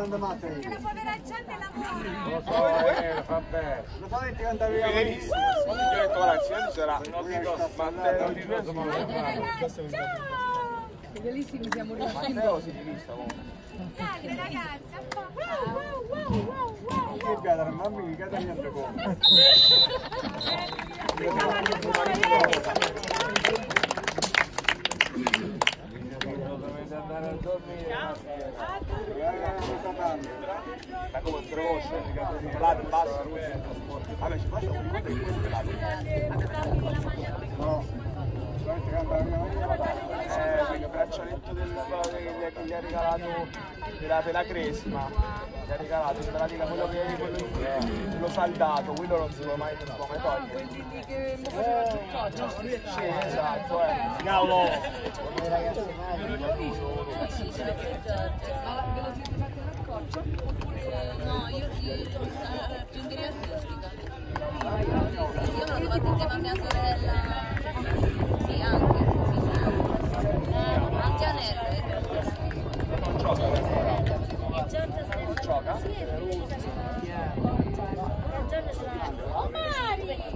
La povera gente lavora. Lo so, fa bene. Lo sai che andavi a Benissimo. Io ho detto, guarda, il silenzio sarà Matteo di Ciao! Bellissimi siamo riusciti. Matteo si rivista comunque. Salve ragazzi! Wow! che piada, mamma mi cade niente come. Dovete andare a dormire. Ma come precoce? Là basta. Vabbè, ci facciamo un po' di questo No. Il braccialetto che gli ha regalato della Cresma, gli ha regalato quello saldato, quello non si può mai togliere. Quelli lì che mi facevano il coccio. Sì, esatto, Cavolo! Ma ve lo siete fatti nel coccio? No, io ingegneria artistica. Io me lo sono fatto insieme a mia sorella. Sì, anche. Anche a Nere. non gioca. E Giorgio se ne Gioca? Sì, è finita. Giorgio ce l'ha. Mari!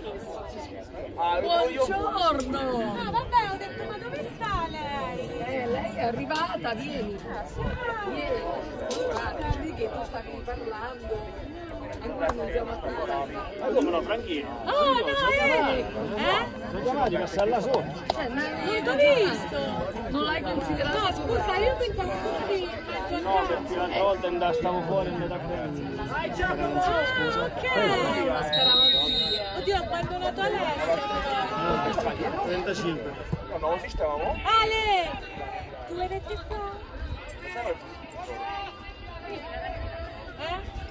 Buongiorno! No, vabbè, ho detto, ma dove sta lei? Lei è arrivata, vieni. Vieni. Guardi che tu stavi parlando. E noi non siamo attenti. Ma come no, Franchino? Oh, no, Sono chiamati che sta là sotto. non t'ho visto! Non l'hai considerato? No, scusa, io pensavo fosse mezzo No, perché l'altra volta stavo fuori e andavo a prendere. ok! Una scaramanzia. Oddio, ho abbandonato Alessio! 35. No, non esistevamo? Ale! Tu l'hai detto qua? Eh?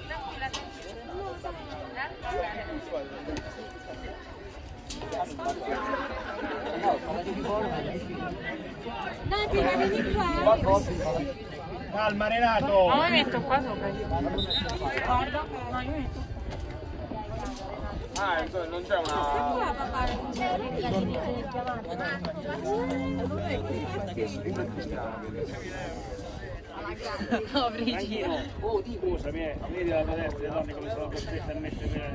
Nati, vieni qua! Calma Renato! Ma mi metto qua sopra. Guarda, no, io metto. Ah, insomma, non c'è una... Qua, papà. No, Brigida. Scusami, vedi la palestra le donne come sono costrette a mettere...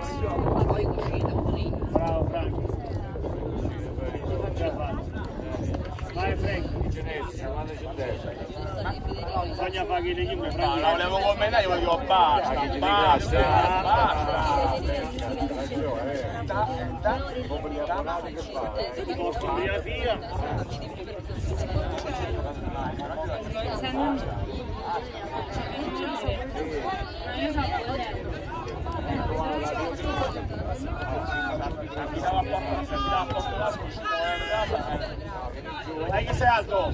Bravo Franco. Già fatto. Vai Franco. Bisogna fare che le chiunque No, Franco. non volevo commentare, io voglio basta. Ti posso aprire la fila? Dai che sei alto!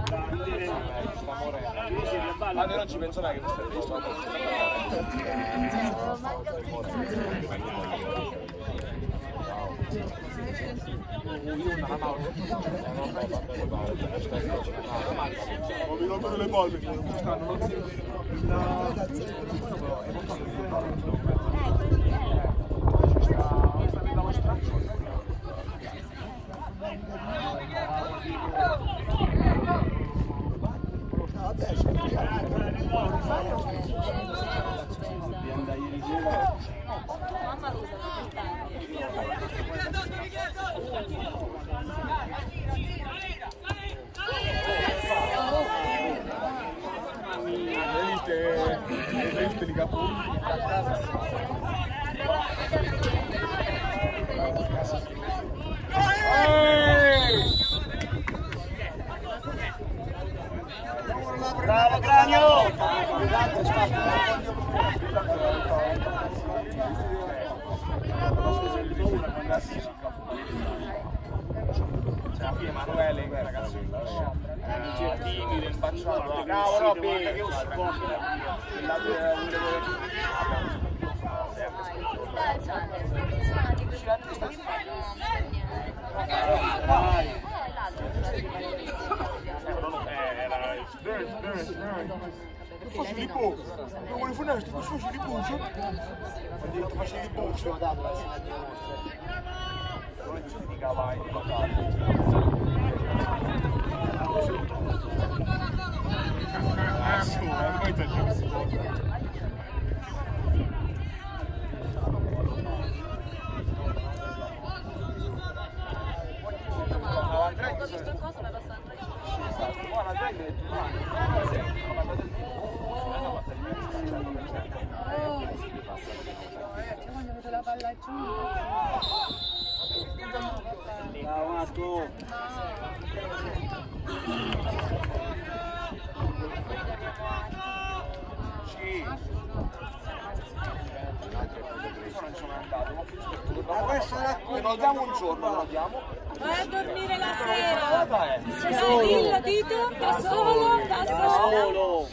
Ma non ci penso mai che questo è giusto. Mi rompono le palme. Mamma lo usa da 7 anni. Vedete li capelli a casa. Bravo Cranio! Alla fine Emanuele, quel ragazzo timido, impacciato. Bravo Robby! Che faccio di poco, non vuole funeste, cosa faccio di bucio? Ho detto faccio di bucio. Non è di cavalli, Lo diamo un giorno, lo diamo. Vai a dormire la sera. Dillo, dito, da solo, da solo.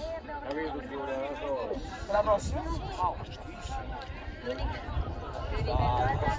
La prossima? L'unica cosa è che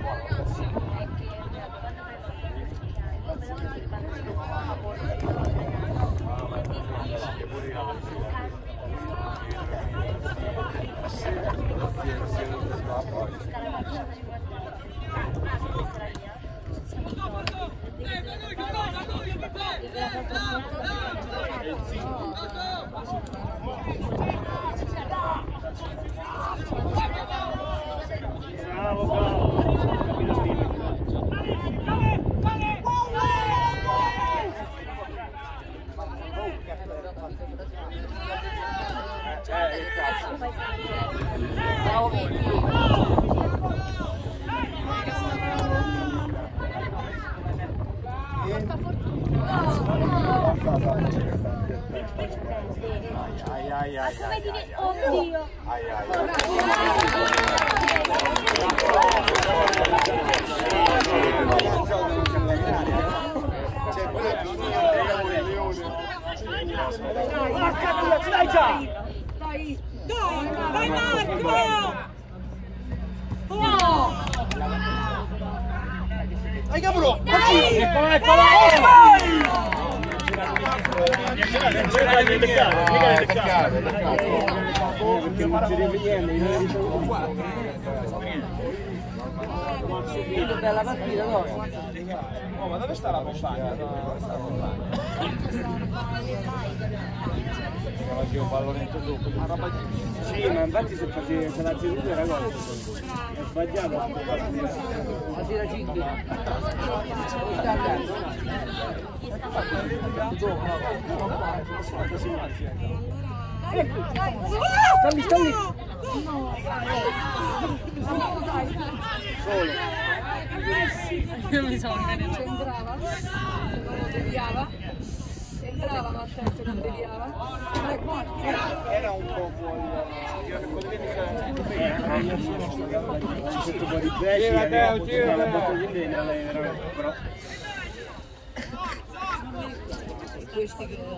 come dire oddio. Dai già! Dai Marco! Dai Capro! Eccola! Bella partita, no? Oh, ma dove sta la compagna? Facevo un pallonetto sopra. Sì, ma infatti se la seduta era cosa. È sbagliato. La sera 5. Stalli! Solo. Io mi sono c'entrava, se non deviava, entrava ma se non deviava. Era un po' fuori. Tutto fuori però. Questi che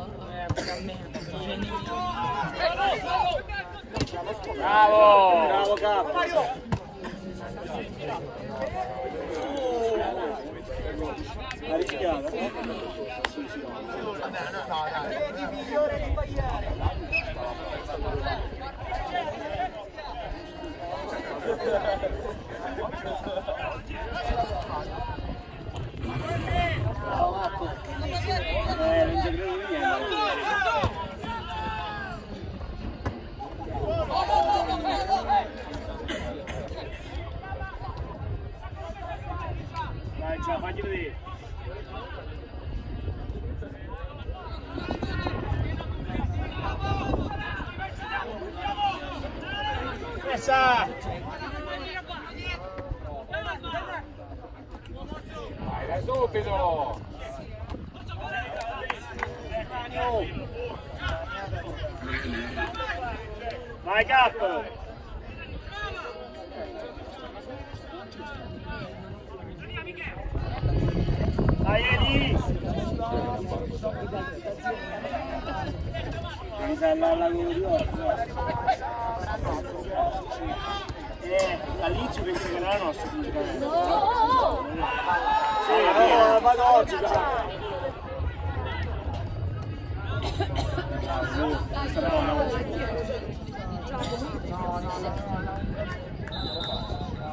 Bravo capo. Ha rischiato. Non ci credo niente. Dai, ciao, fagli vedere. Essa! Dai, subito! Vai capo! Dai Eli! Mi sa la all'inizio penso che era la nostra. No! Sì, vado oggi.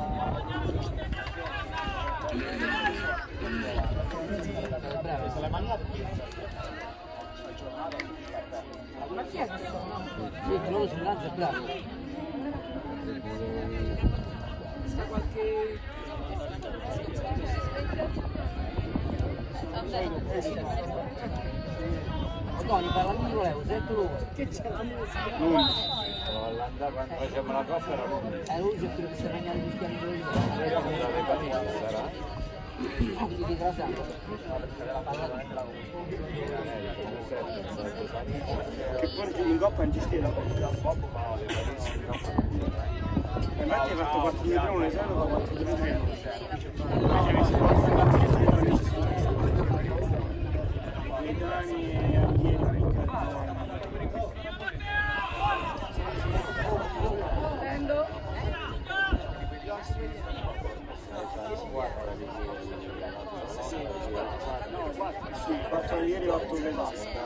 Se l'hai mangiato? Però sembranza è bravo. Sta qualche... Tony, parla di volevo, sento lui. Che c'è la musica? L'andata quando facciamo la coppa era lui. Lui c'è quello che si è bagnato di schiavi di quindi di Grasano. Che porti in coppa in gestione. Infatti hai fatto 4 metrone, se no 4 metrone. Prendo. Sì, 4 ieri 8 le basta.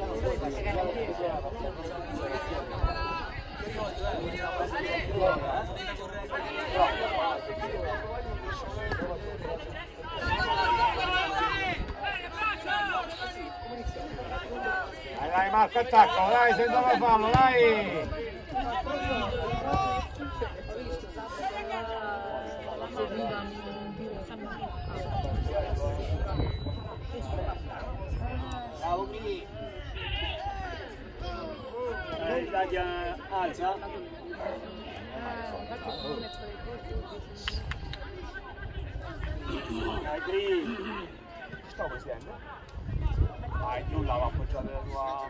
Dai Marco, attacco, dai, senza farlo, dai! Bravo qui. Dadia alza. Dai, Gri. Sto facendo? Dai, nulla va appoggiare la tua...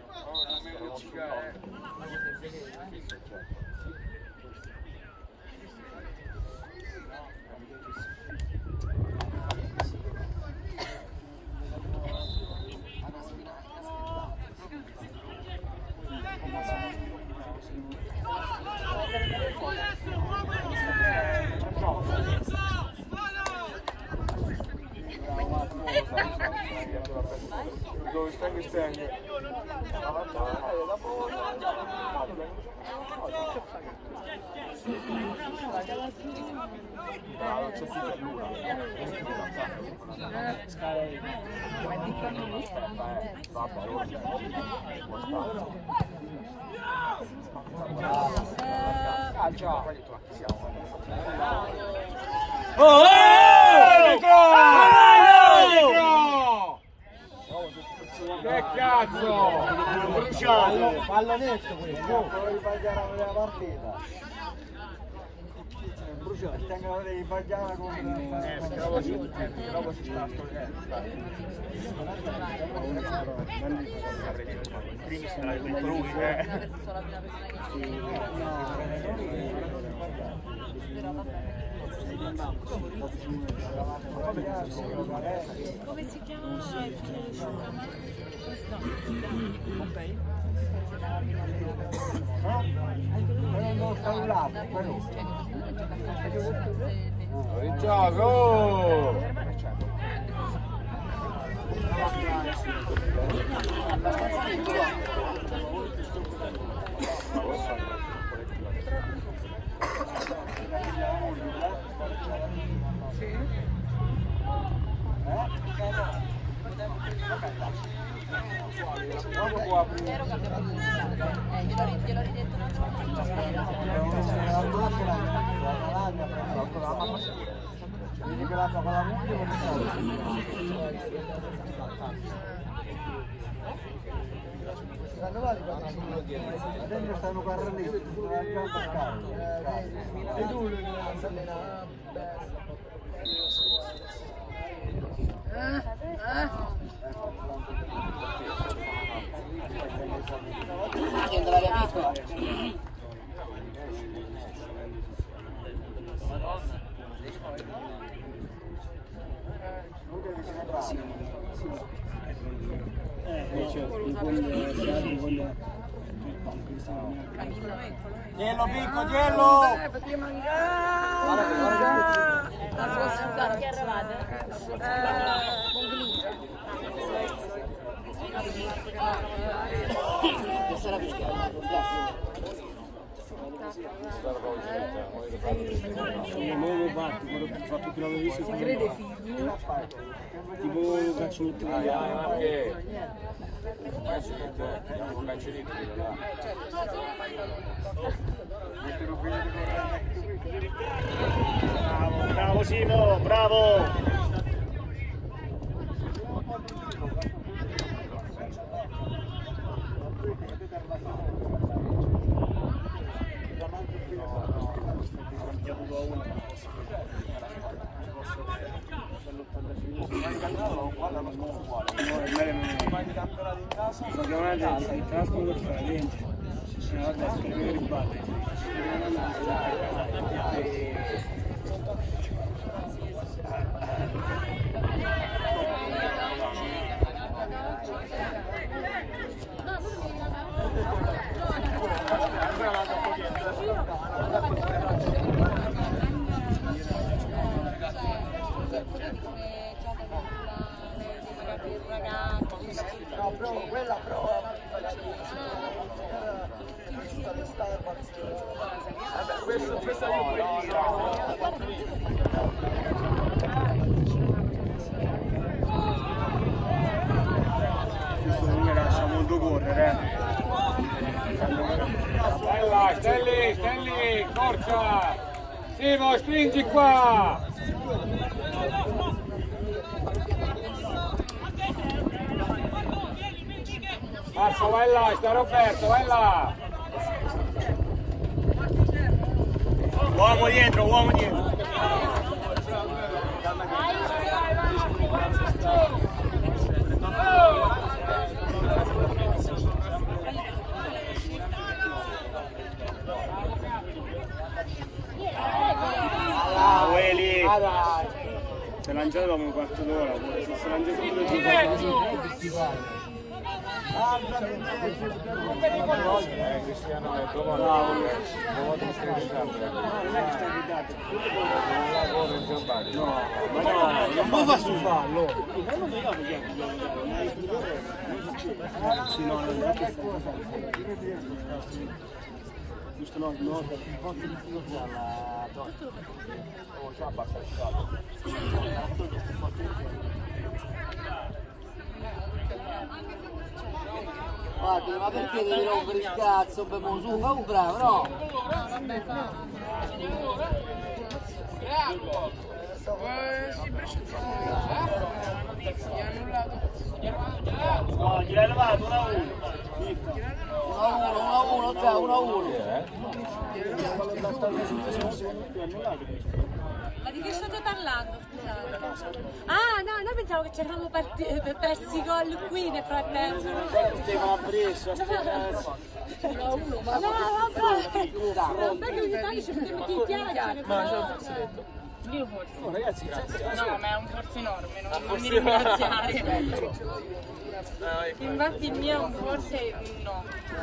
Dove stai che stai? Non c'è più per l'una. Che cazzo! Bruciato! Fallo netto questo, devo ripagliare la partita. Bruciato, tengo di ripagliare con... Dopo si sta Come si chiama il figlio Il gioco! Gliel'ho ridetto Adesso stanno guardando lì, e tu Giello picco, Giello! Perché mangiare! La sua sfidata. che eravate? questa era fischiata, non lo fatto, quello che ho fatto più lavorissimo. Si crede figlio. Tipo un calciolotto italiano. Bravo, bravo Simo, bravo! Il casco per fare niente, adesso mi ribatte. Quella prova questa non mi lascia molto correre. Stai lì, forza! Simo, stringi qua! Marco, vai là, sta Roberto, vai là! Uomo dietro, uomo dietro! Ueli! Si è lanciato dopo un quarto d'ora, se si lancia subito di Cristiano è bravo. No, ma no, non può far su fallo. Sì, no, non è che giusto no, per un po' di difficoltà alla torta. Oh, c'ha basta il caldo. Guarda, ma perché devi rompere il cazzo? Bevo su, fa un bravo, no? No, gliel'hai levato 1-1. 1-1. Ma di che state parlando, scusate? Ah, no, noi pensavo che ci eravamo persi gol qui nel frattempo. Stiamo a Brescia, No, vabbè. Vabbè che ogni tanto ci mettiamo in piacere. Ma ce l'ho forse detto. Io forse. No, ragazzi, grazie. No, ma è un forse enorme, non mi ringraziare. Infatti il mio è un forse no.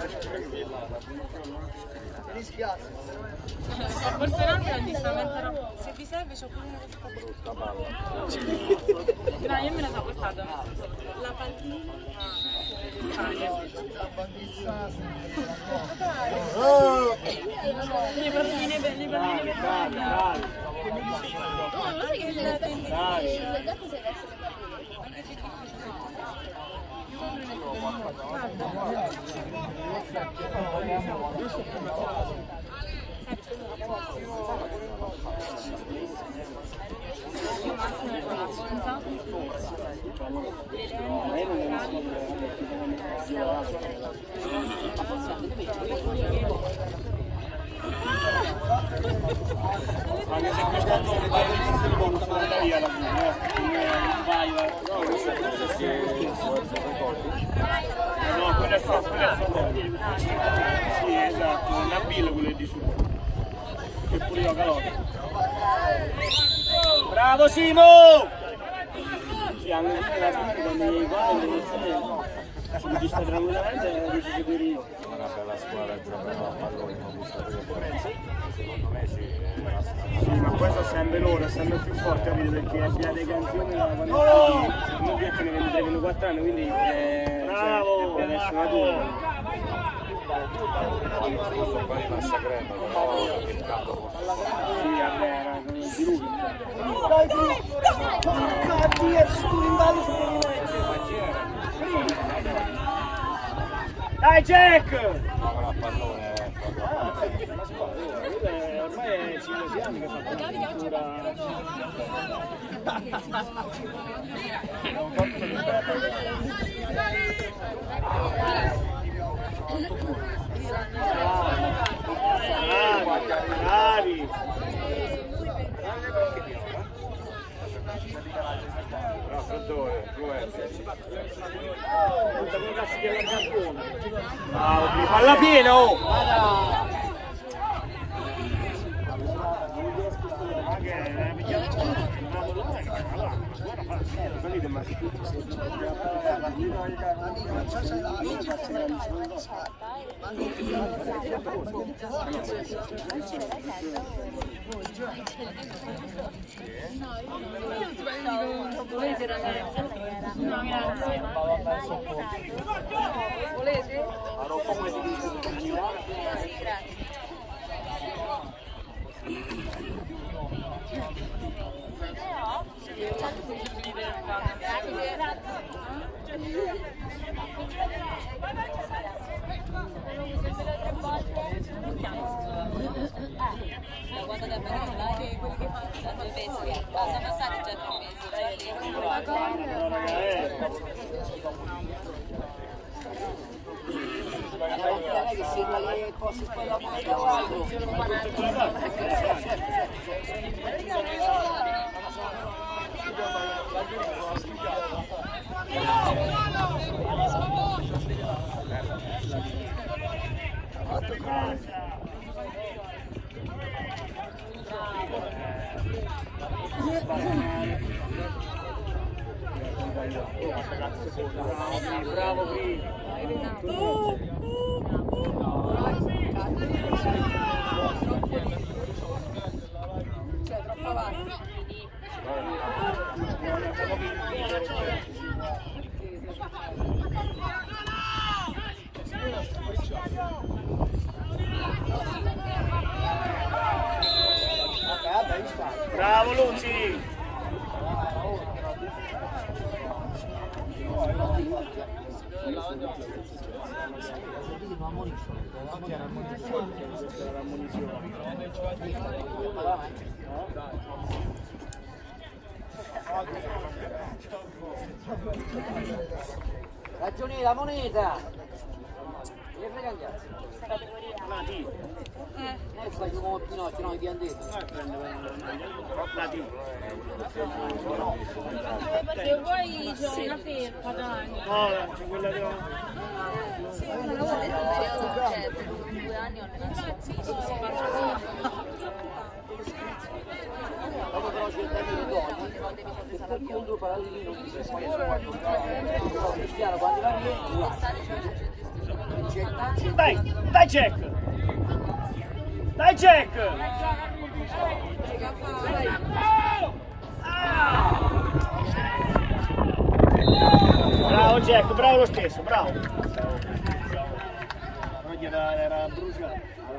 Mi dispiace. Forse enorme è giustamente se vi serve c'ho pure una brutta palla. No, io me la so portata. La pallina. Le palline per le palline per No, non sai che mi sei dato in Anche se quest'anno non vai a bonus da via alla fine, no, quella è fatta. Sì, esatto, una billa quella di su. E pure io calore. Bravo Simo! Sì, anche la quando mi guarda mi ci sta tranquillamente e dice che io. Una bella squadra giocano a pallone, ma secondo me Sì, ma questo sempre loro, sempre più forte, capito? Perché abbiamo dei campioni da quando non più che ne 23-24 anni, quindi bravo! Cioè, adesso l'anno scorso qua di Massacrema, però il campo fosse Dai, porca Dio, sto rimballo su Dai Jack! La pallone, ormai è 5 anni che fa bravi! Palla piena, oh! Volete ragazzi? No, grazie. Volete? Sì, grazie. Quando le appena ce l'hai? Da 2 mesi. Sono passati già 3 mesi. Che segna le cose poi la moneta o altro. Bravo qui! Cioè, troppo avanti. Bravo Luci! Ragioni la moneta. Che frega un cazzo? Noi facciamo Pinocchio, no, i pianeti. Se vuoi c'è una felpa, dai. No, c'è quella di... Cioè, 2 anni ho Dopo però c'è il termine d'oggi, per contro Paladino non si può Cristiano quando va via, Dai, dai Jack! Dai Jack! Bravo Jack, bravo lo stesso, bravo! Oggi era bruciato.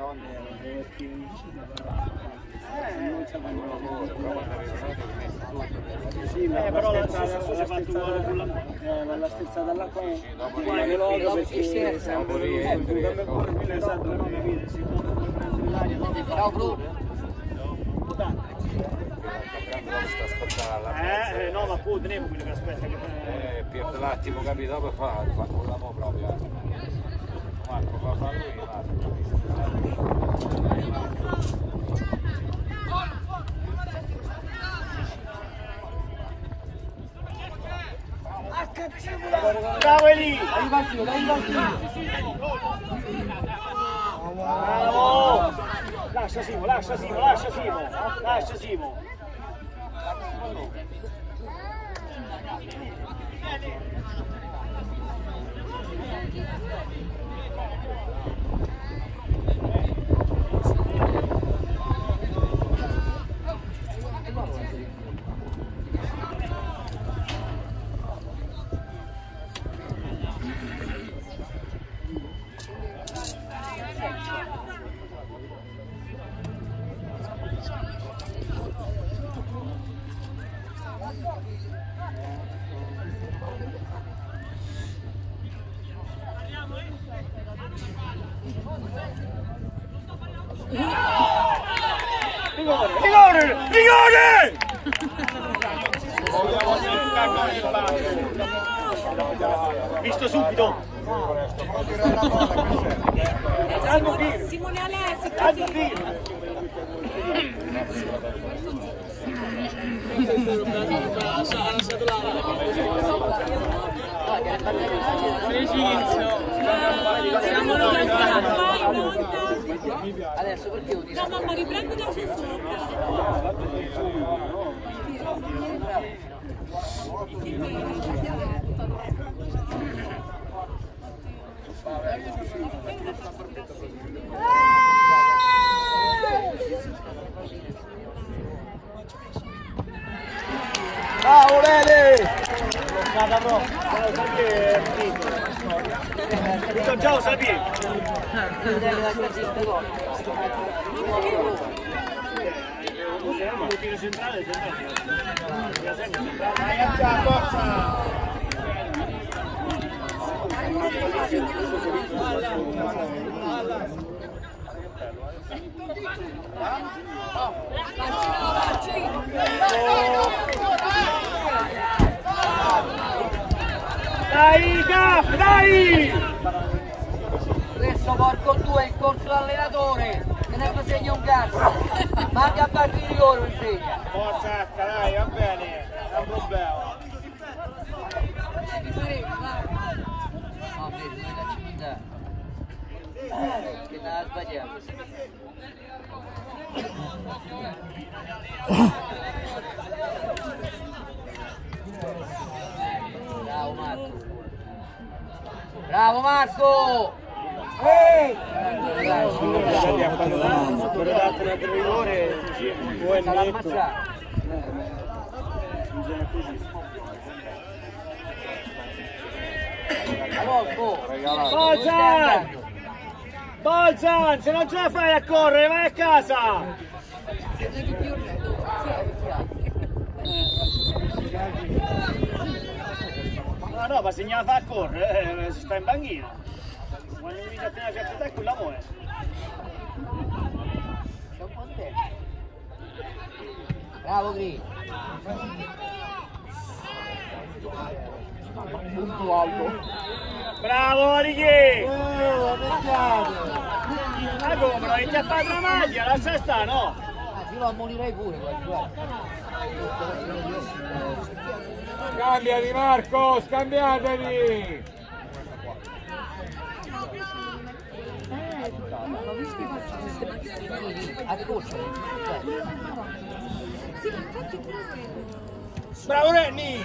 Sì, però la sterzata all'acqua è logo perché sempre ciao Blu. no, ma poi tenevo quello che aspetta che pierde l'attimo, capito? Dopo fa con la mo' proprio. Marco fa lui, Marco. Bravo Eli! Dai partito. Bravo! Lascia Simo, lascia Simo, lascia Simo, lascia Simo. Rigore! Visto subito! Simone Alessi, Adesso perché io ti no, mamma, riprendi da bravo Lele! Ciao Sabir! Dai, Cap, dai! Adesso porco tu è in corso l'allenatore e ne segna un cazzo. Manca a parte di rigore insegna. Forza H, dai, va bene, è un problema. No, vedi, non la città. Che non ha sbagliato. Bravo Marco. Bravo Marco! Ehi! Per darti un rigore, vuoi Sta l'ammazzare. Bolzan! Bolzan, se non ce la fai a correre, vai a casa! No, ma se non la fa a correre, si sta in banchina. Quando inizia a tenere una certa età, quella muore. Bravo Gri. Punto alto. Bravo Righi! Ma come, non hai chiappato la maglia, lascia sta, no? Io lo ammonirei pure, guarda. Scambiati Marco, scambiatevi! Bravo Renny!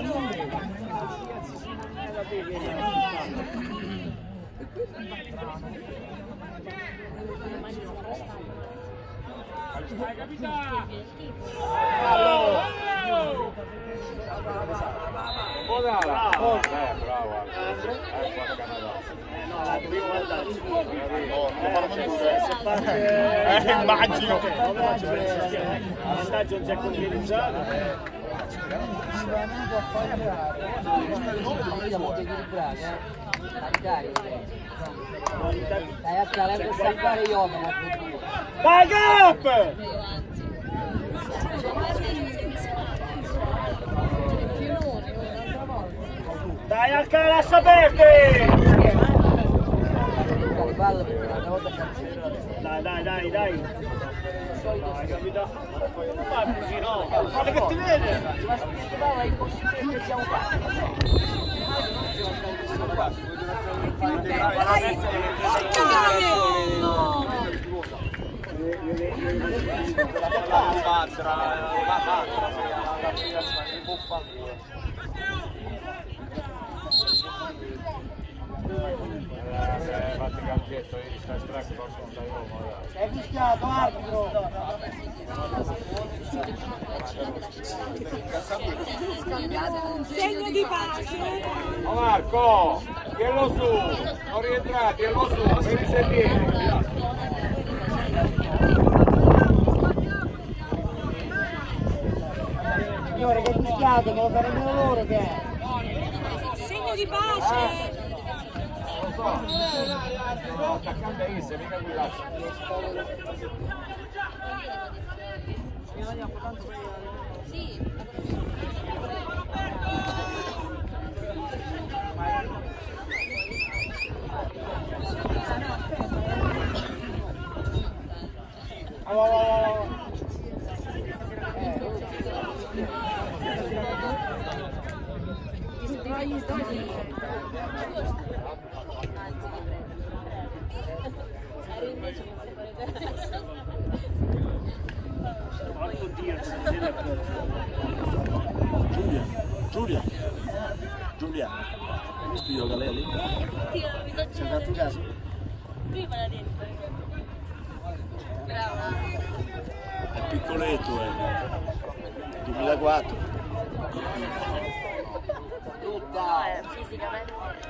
Vai capitano! Bravo! Bravo! Immagino! Il vantaggio non si è concretizzato. Dai a scalare per salvare yoga. Vai Cap! Dai H, lascia aperte! Dai! Dai, capitano! Non fai così, no! Guarda che ti vede! Ma è impossibile che siamo Fatti calcetto, ieri stai stretto, È fischiato, arbitro! segno di pace. Oh Marco, tienilo su, non rientrate, tienilo su, per i sedili. Signore, che fischiato, me lo farebbero loro che è! Segno di pace. Attaccante a Isse, mica qui là. Giulia, hai visto io Galelli? Ti Ci hai fatto caso? prima l'ha detto. Brava. È piccoletto, 2004. Tutta fisicamente.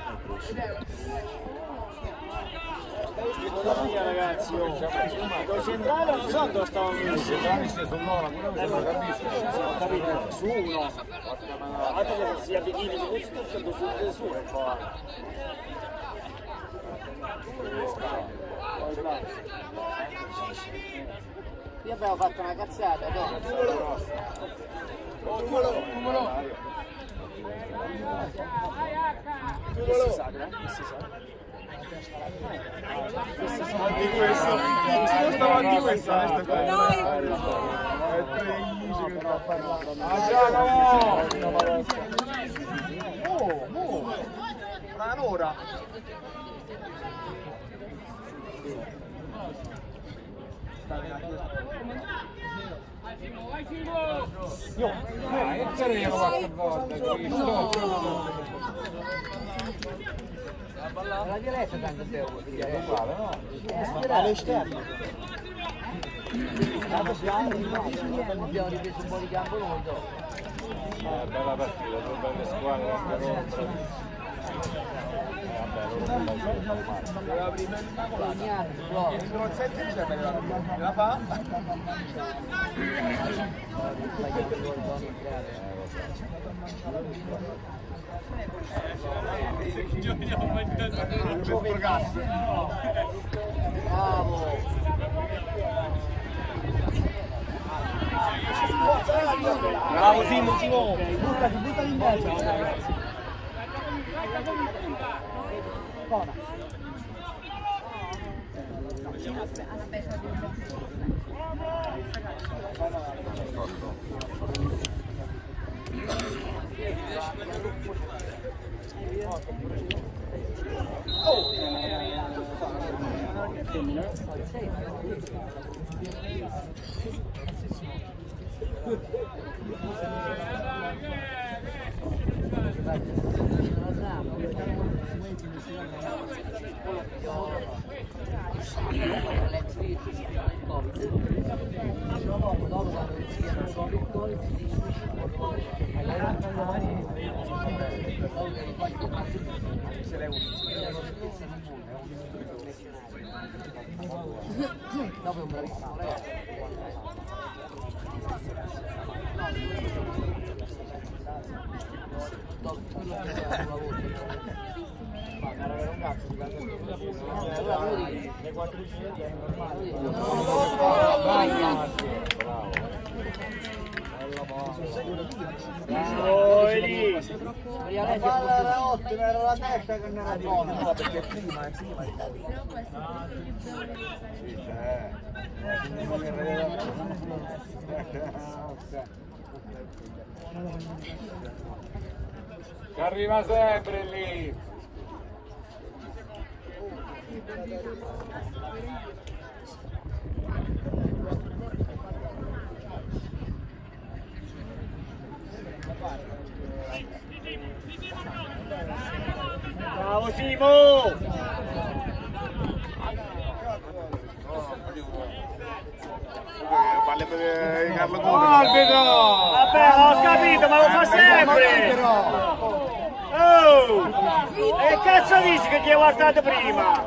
Ragazzi, con centrale non so dove stavano messi. Capito? Su uno. Altro che sia bikini di questo su e poi. Io abbiamo fatto una cazzata, no? Che si sa, che si sa. Anche questo, stavo anche questa. Un'ora. La diretta tanto te All'esterno. abbiamo ripreso un po' di campo noi dopo. Bella partita, due belle squadre, anche loro. Ogni anno, no. La fa? Bravo. Bravo Simo. Buttati in mezzo. Dopo è un bravissimo ragazzi. La palla era ottima, era la testa che non era buona. No, perché prima Che arriva sempre lì. Bravo Simo! palle per Carlo Arbitro! Vabbè, ho capito, ma lo fa sempre! Oh! E cazzo dici che ti hai guardato prima?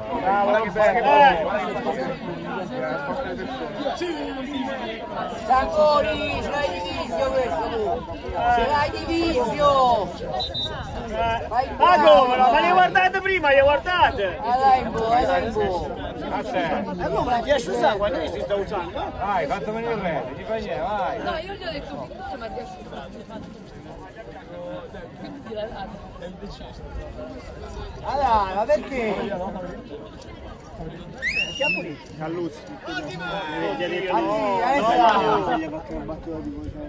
Sangoni, ce l'hai divisio questo tu! Ce l'hai divisio! Ma come no? Ma li hai guardate prima, li hai guardate! Dai in po', dai in po'! E come la riesci a usare? Quando si sta usando? Vai, fatto venire il re, gli fai niente, vai! No, io gli ho detto ma riesci a Allora, ma perché? Calluzzi. Gli ha detto gli ha fatto una battuta di voce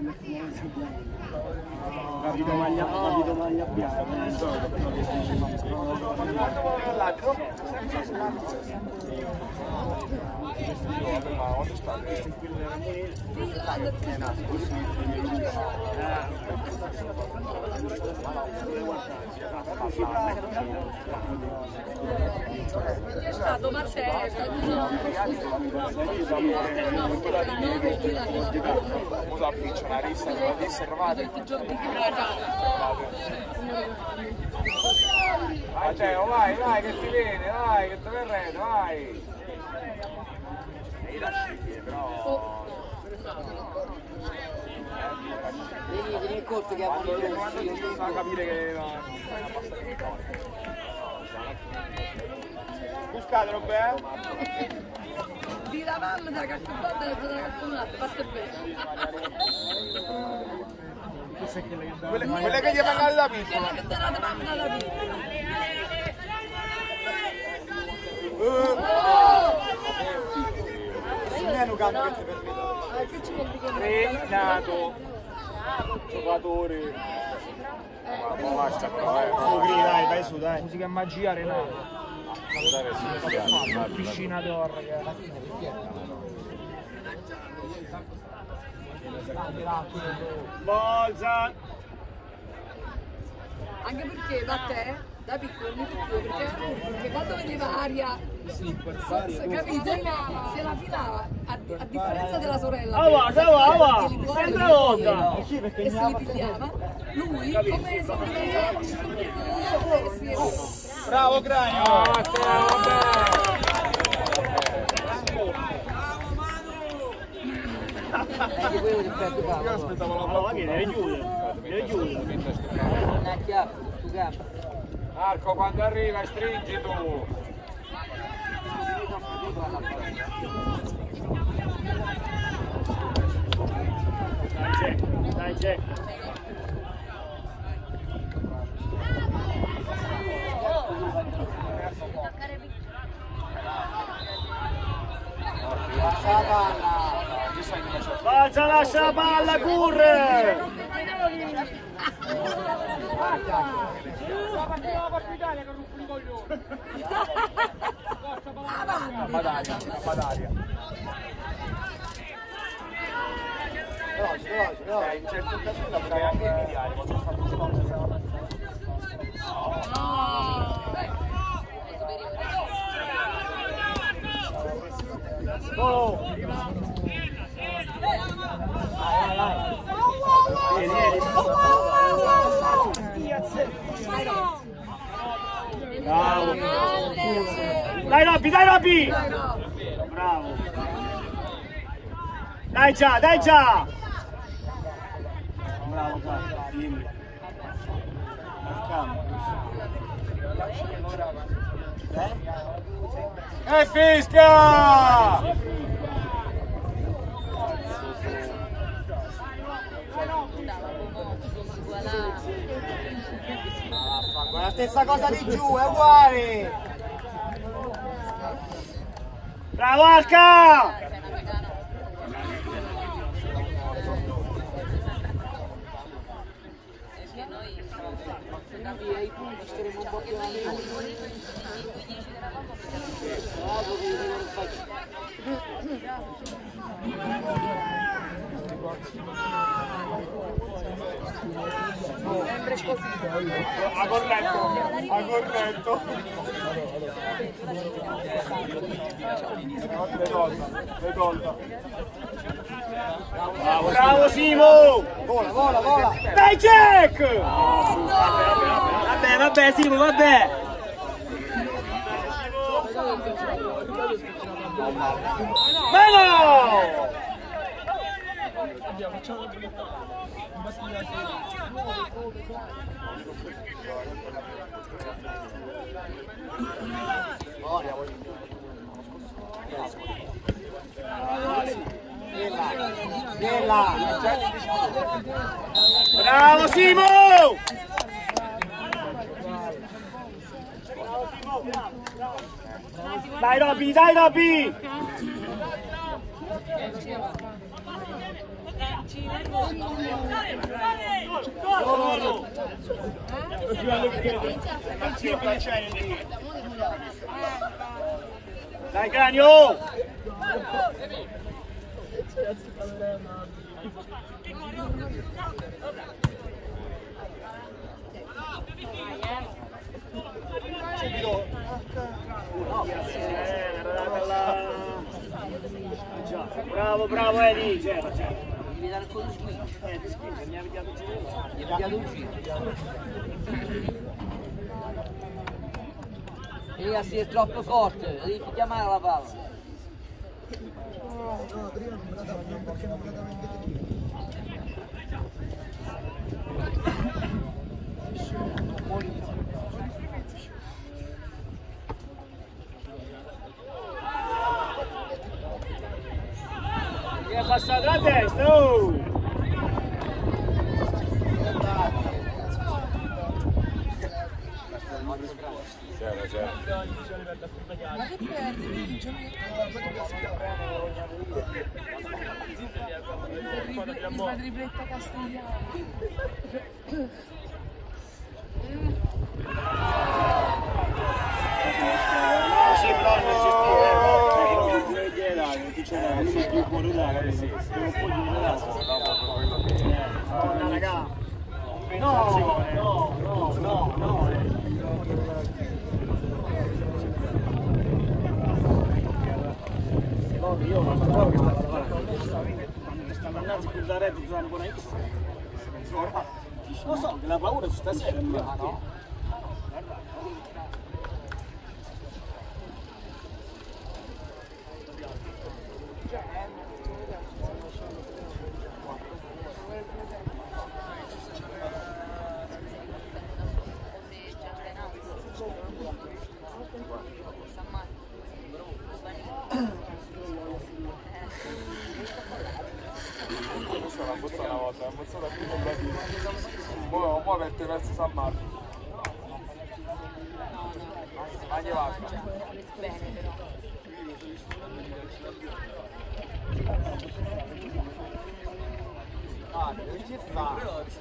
capito maglia bianca. Non so è stato Matteo. Cosa appiccia una rissa, non disse trovate. Matteo, vai, che ti viene, vai, che ti verrete, vai. E la sceglie, però. Vieni in corto che ha Quando si fa capire che Buscate, Robè? Di la mamma da calcolata e da calcolata, fatte bene. Quelle che gli pagate da piccola. Quella che te la mamma da piccola. Renato, giocatore. ma basta però, Dai, vai su, dai. Musica magia Renato. Piscina d'oro. Bolza. Anche perché da te, da piccolo, perché quando vedeva aria, capite? Se la filava, a differenza della sorella, sempre volta. e se li pigliava, lui come se Bravo Cranio! Io aspettavo la palla. Deve chiudere. Marco, quando arriva stringi tu. Dai, c'è. Balza, lascia la palla, corre! In certi occasioni la potrai anche invidiare, quando ho fatto Bravo! Dai Robby, dai Robby! Bravo! Dai già! Bravo, dimmi. E fischia! La stessa cosa di giù, è uguale! Bravo Arca! a corretto. Le tolta. Bravo Simo! Vola! Dai Jack! Vabbè Simo, vabbè! Bello! Bravo Simo! Dai Robby, dai Robby! Dai Cranio! Bravo, bravo Edi, c'era. Devi dare con lo spinto. Ti spinge, mi ha pigliato giù. Gli ha pigliato un giro. Ragazzi, è troppo forte, devi chiamare la palla. Mi è passata la testa, oh! C'era. Ma che perdi? La tripletta castigliana. Sì, però non ti c'è da più fuori da un po' di raga. No. Io non so che sta lavorando. Quando sta andando più da rete sono ancora in lo so, che la paura su stasera, no? Una volta, la mozzata più combattiva. Poi aperte verso San Marco. Anche Vasca. Bene però. Ah, dove ci sta?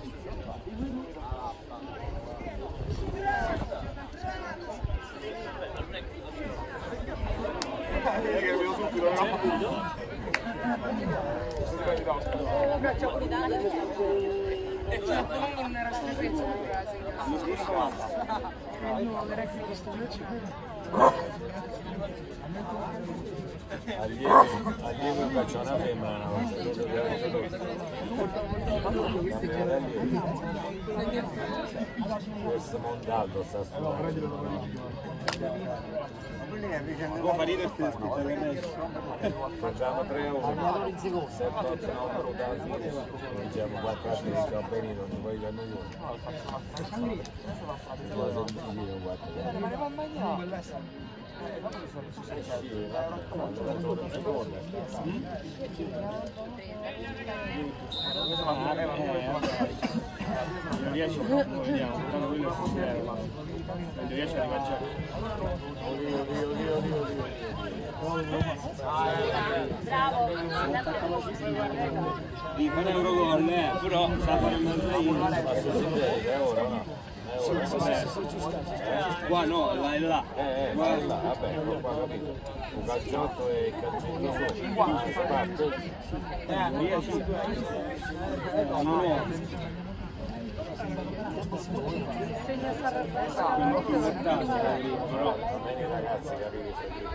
Che avevo subito, no? Non era strepezzo Allievo faccio una femmina una volta. Questo Montaldo sta Può fare il facciamo 3 euro 7, 8, 9 rotati diciamo 4 altri che va bene non mi voglio annoiare non riesce, vediamo, non riesce a rimangiare. Bravo. Di fare Eurogol, però sa fare il qua no, là e là. Là, vabbè, qua capito. Un calciotto e calciotto sopra. Parte. Riesci? No. Però va bene ragazzi, capite?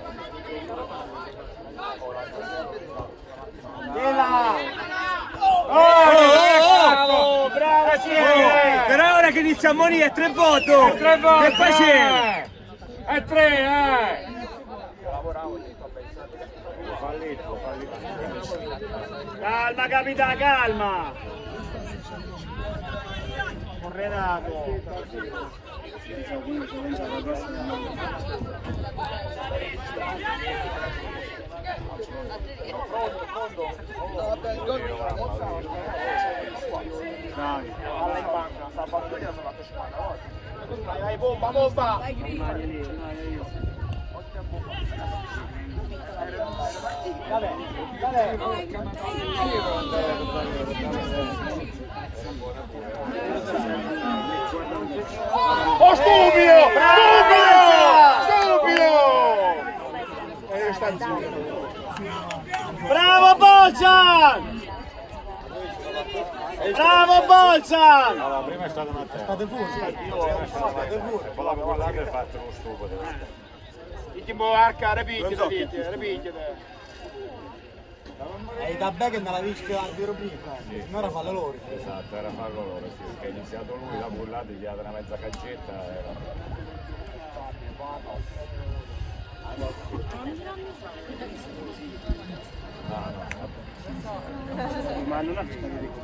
Bravo, bravo! Però ora che inizia a morire è 3 voto! Che facevi? È 3, Calma capitano, calma! Con Renato! Palla in banca, sta battuta sono fatta 50 volte. Vai, bomba! Vai, Grigio. Oh, stupido! Stupido! Bravo Bolzan! Bravo Bolzan! Allora, prima è stata una terra. State fuori, state fuori. Poi la guardate e fate uno stupido. Ti può arcare, ripicchiate. E da beh che nella vista al vero prima, non era fallo loro. Esatto, era farlo loro, sì, perché ha iniziato lui, l'ha bullato, gli ha dato una mezza caggetta e... Ma non è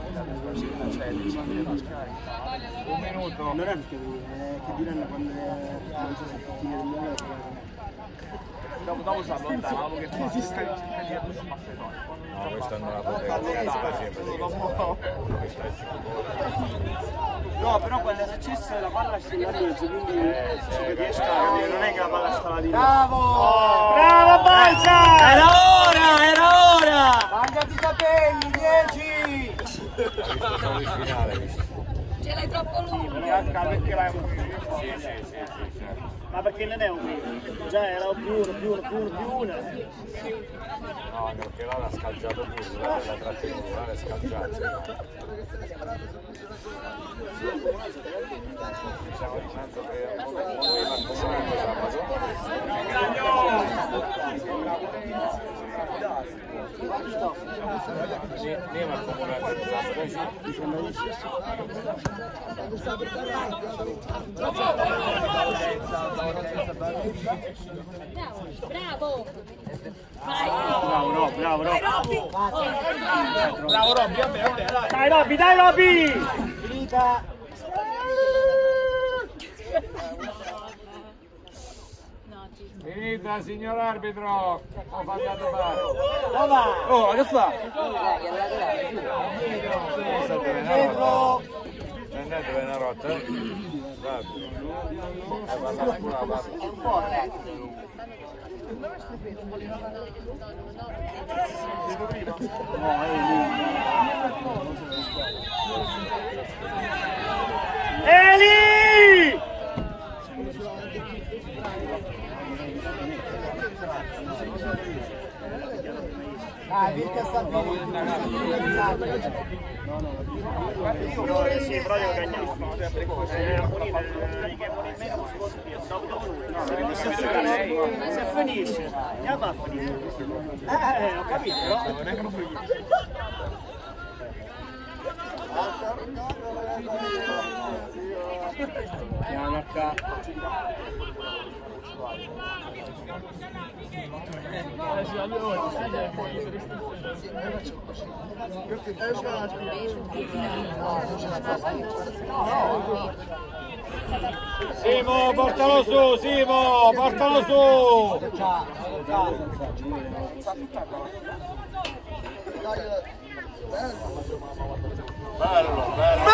Un minuto. non è che diranno quando non so se fine del mio dopo si allontanano che fa No, questa non la potevo no, però quando è successo la palla è scesa dietro, quindi si poteva stare, non è che la palla stava di là. Bravo! Bravo Balza! Era ora! Mangiati i capelli, 10! Hai visto solo il finale, visto? Ce l'hai troppo lungo. Perché l'hai Sì, certo. ma perché non è un già era più una. No, anche perché là l'ha scalciato pure, l'ha trattenuto, l'ha scalciato. Stiamo dicendo che noi l'accomunamento prima accomunamento di Bravo! Bravo. Bravo Robby, vabbè. Dai Robby! Finita! Finita, signor arbitro! Ho fatto fare! Oh, che fa? Dietro! Prendete una rotta, Eli! Dai, Virka sta Sì, però devo cagnare. Se finisce, andiamo a finire. Ho capito, però non è che lo Simo, portalo su, Simo, portalo su! Bello!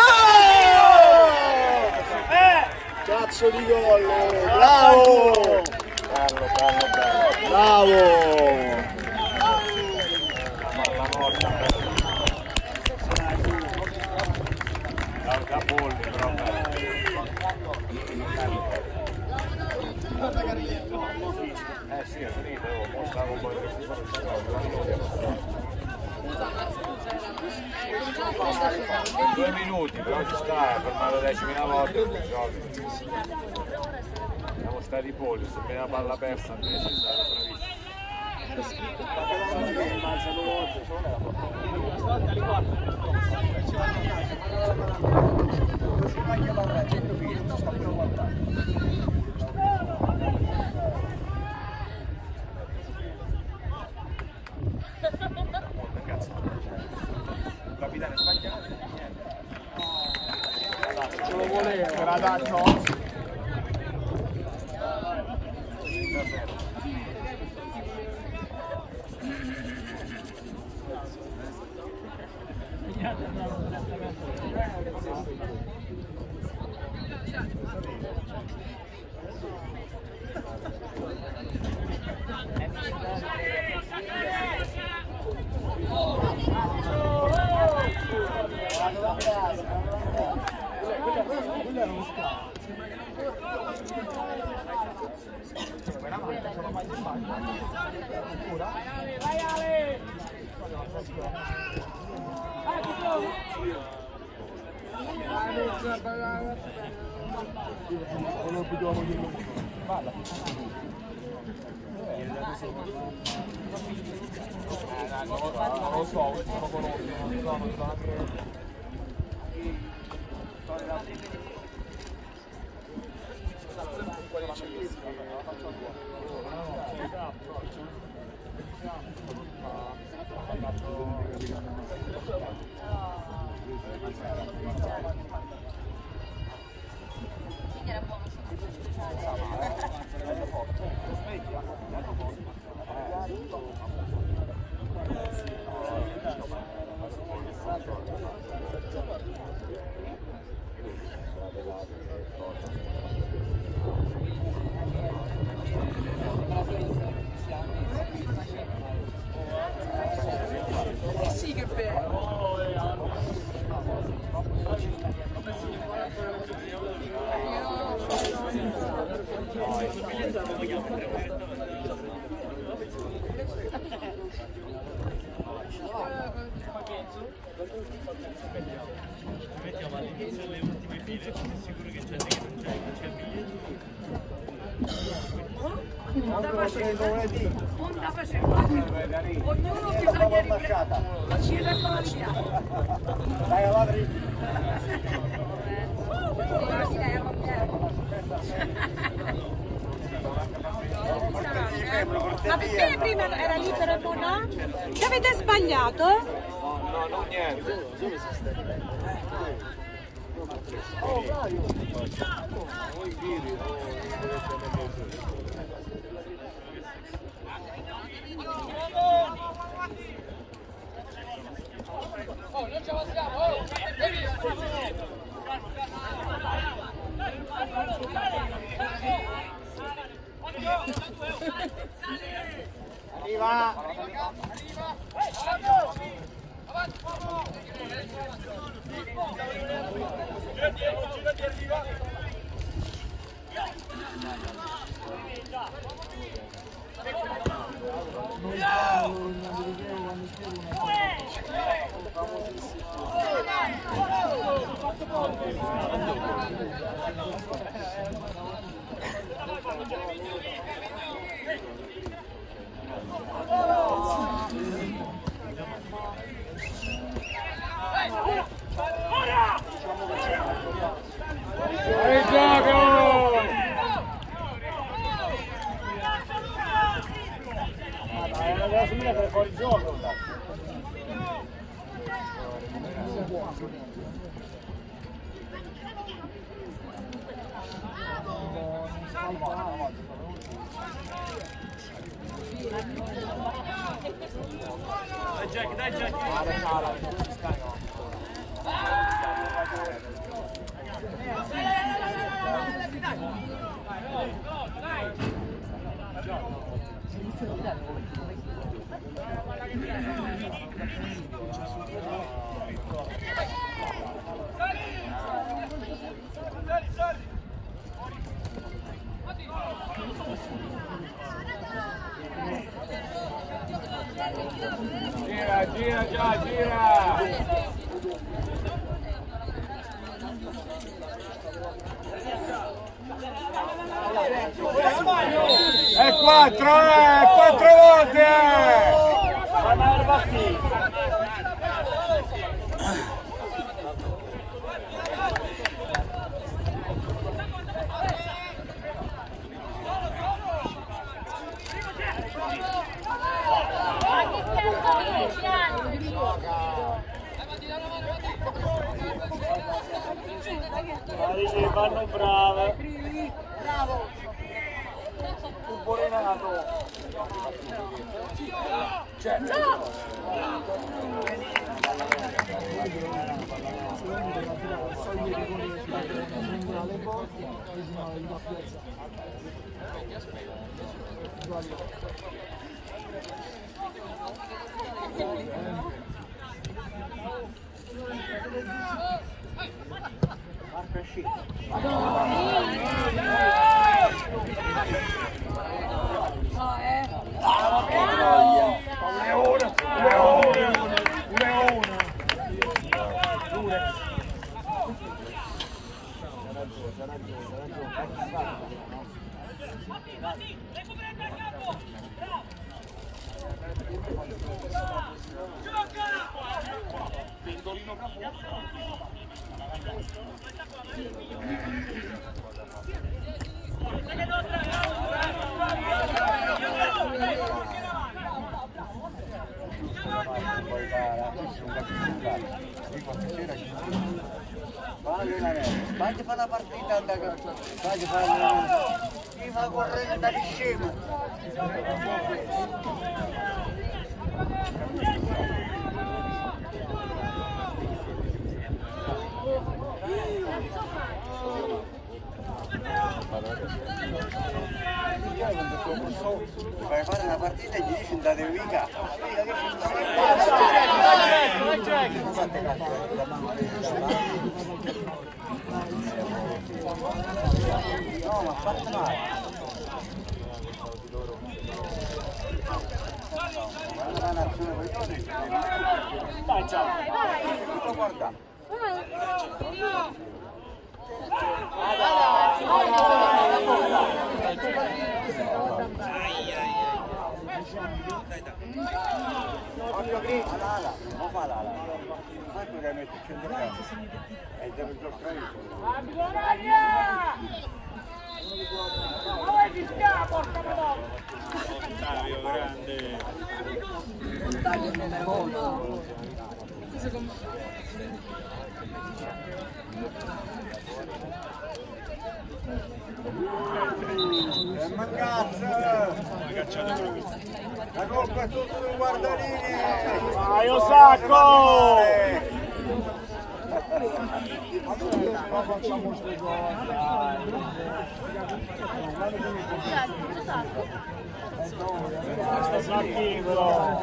Cazzo di gol! Bravo! Bravo! Da polli, però sì, è finito, mostravo un po' di 2 minuti, però ci sta, è fermato 10.000 volte, siamo stati polli, se viene la palla persa invece è stato capitano sbagliato. Ce lo voleva, no? Non abituavo io. Parla. Non lo so, non lo conosco, non so anche... Sì, che bello! All'inizio alle ultime file, sono sicuro che c'è che non c'è il biglietto. Punta facendo, ognuno bisogna riprendere la cena con la via. Dai, avanti. Ma perché prima era libero e poi no? Che avete sbagliato? No, non niente. Arriva! Adesso mi deve fuori gioco. Dai Jack, dai Jack. Gira, già, gira! È 4 volte! Ma basti! Vanno brave. Bravo! Un po' renato. Pendolino Fagli fare la partita, fagli fare chi fa correre da scemo. Fai fare una partita e gli dici andate mica. No, ma fate male. Guarda la nazione voi dai, ciao. Tutto guarda. Occhio grigio, l'ala, non fa l'ala. Sai cosa metti il centrocampo? E deve giocare. Dove ti sta, porca madonna? Ottavio grande. È mancanza! La colpa è tutto del guardarini! Vai Osacco! Facciamo queste cose! Sta sacchino!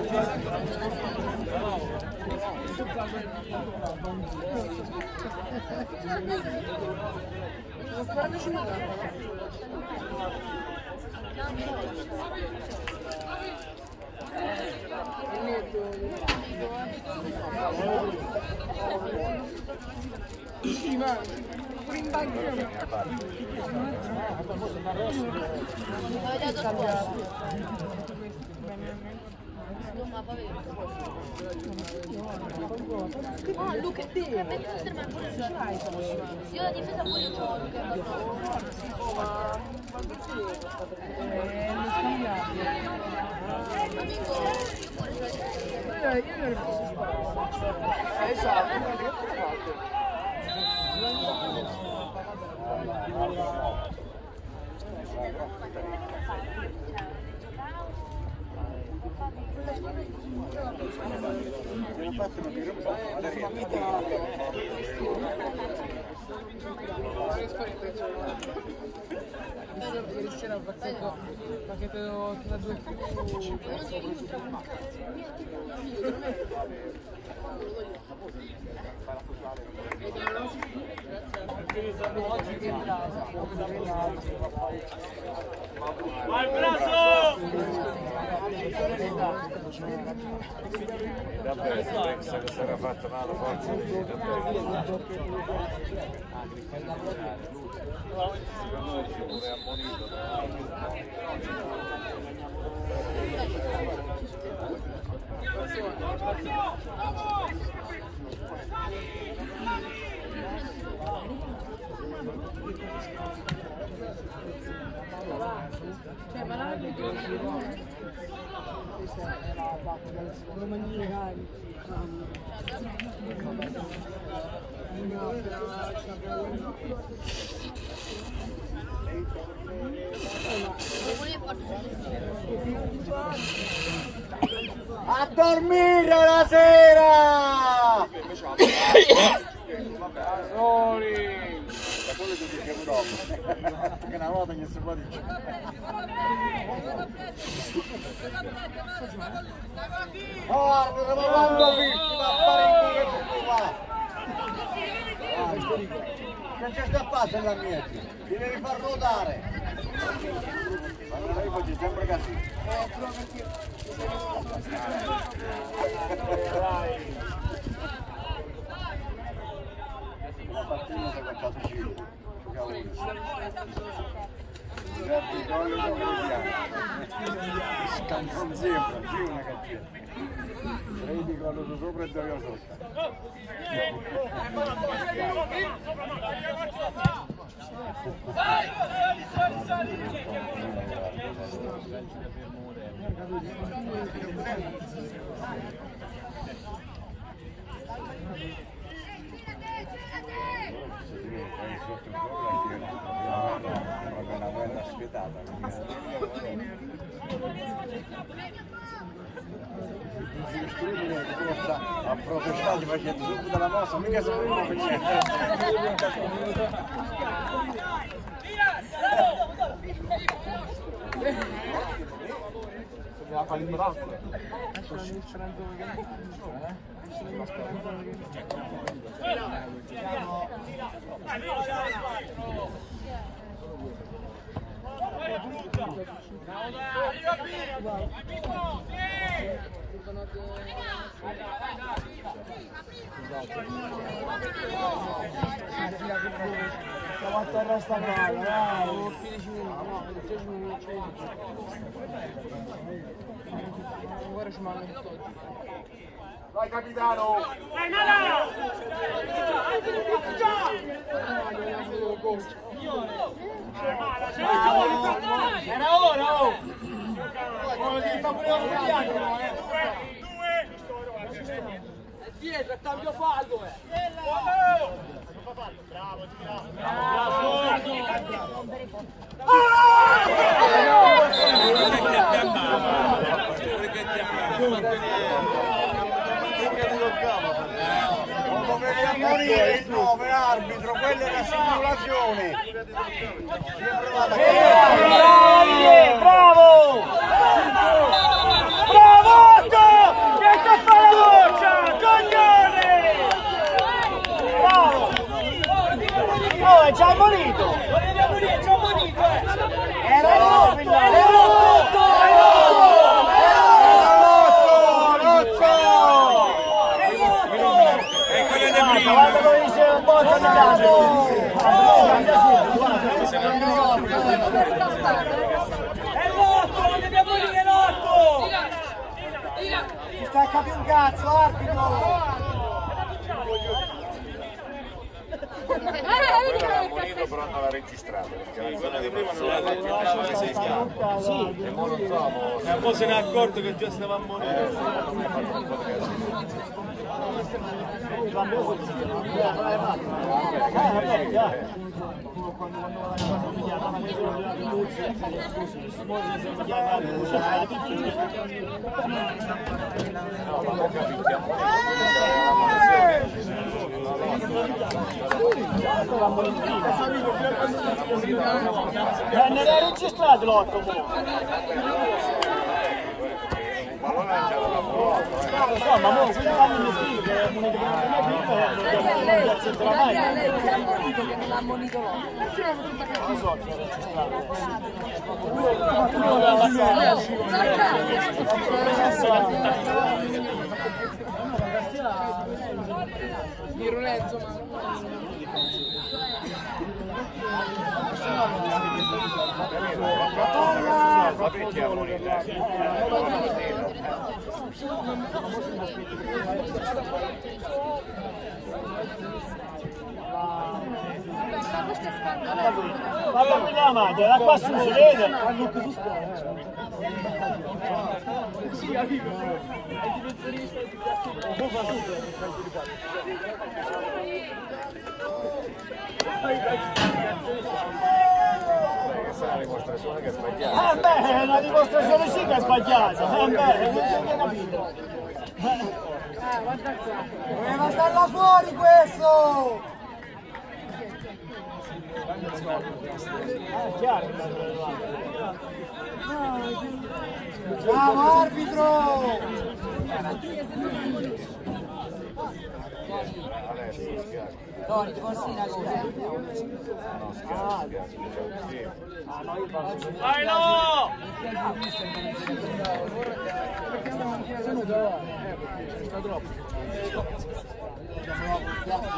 Oh, look at this. Io la difesa pure Ieri sera ho fatto il pacchetto tra due Vai Braso! Davvero, pensa che sarà fatta male forza di pure ammonito. cioè ma là Romania regali A dormire la sera! Da quello che dicevo dopo, che una volta che si può dire. Guarda, ma quando fitti, ma fare che tutto qua! Non c'è scappato la mia, ti devi far ruotare! Allora io faccio sempre così. La partita si è cacciato 5. Certi gol scansano sempre, più una cattiva. 3 di gol sopra e 2 sotto. Una guerra spietata. A protestare facendo subito la mossa, mica sapevo per niente. La fa liberato. Siamo a terra sta brava, vai capitano! Vai Nala! Era ora, oh! Dietro, è cambio fallo, Bravo, Non dovevi ammonire il 9 arbitro, quella è la simulazione. Bravo! Bravo! Che sta a fare la doccia? Coglione! Bravo! Oh, è già ammonito! Volevi ammonire, è già ammonito! Era rotto! Guarda come dice un bozzo di caso! È l'otto, non dobbiamo dire l'otto! Ti stai a capire un cazzo, arbitro! Ammonito però non l'ha registrato, perché quella di prima non l'ha registrato, sei chiaro. Sì, e mo non so, e poi se ne è accorto che già stava ammonito. Non era registrato l'8 lo so, ma mo se fanno il stile che è un Lei ha ammonito che non l'ha ammonito non so se è registrato. Di Lorenzo, Guarda qui la madre, da qua su si vede. questa è una dimostrazione che è sbagliata. Beh, è una dimostrazione sì che è sbagliata. Beh, non si è capito. guarda qua. Doveva starla fuori questo! È chiaro che bravo arbitro! Dori, forse una cosa. Vai no!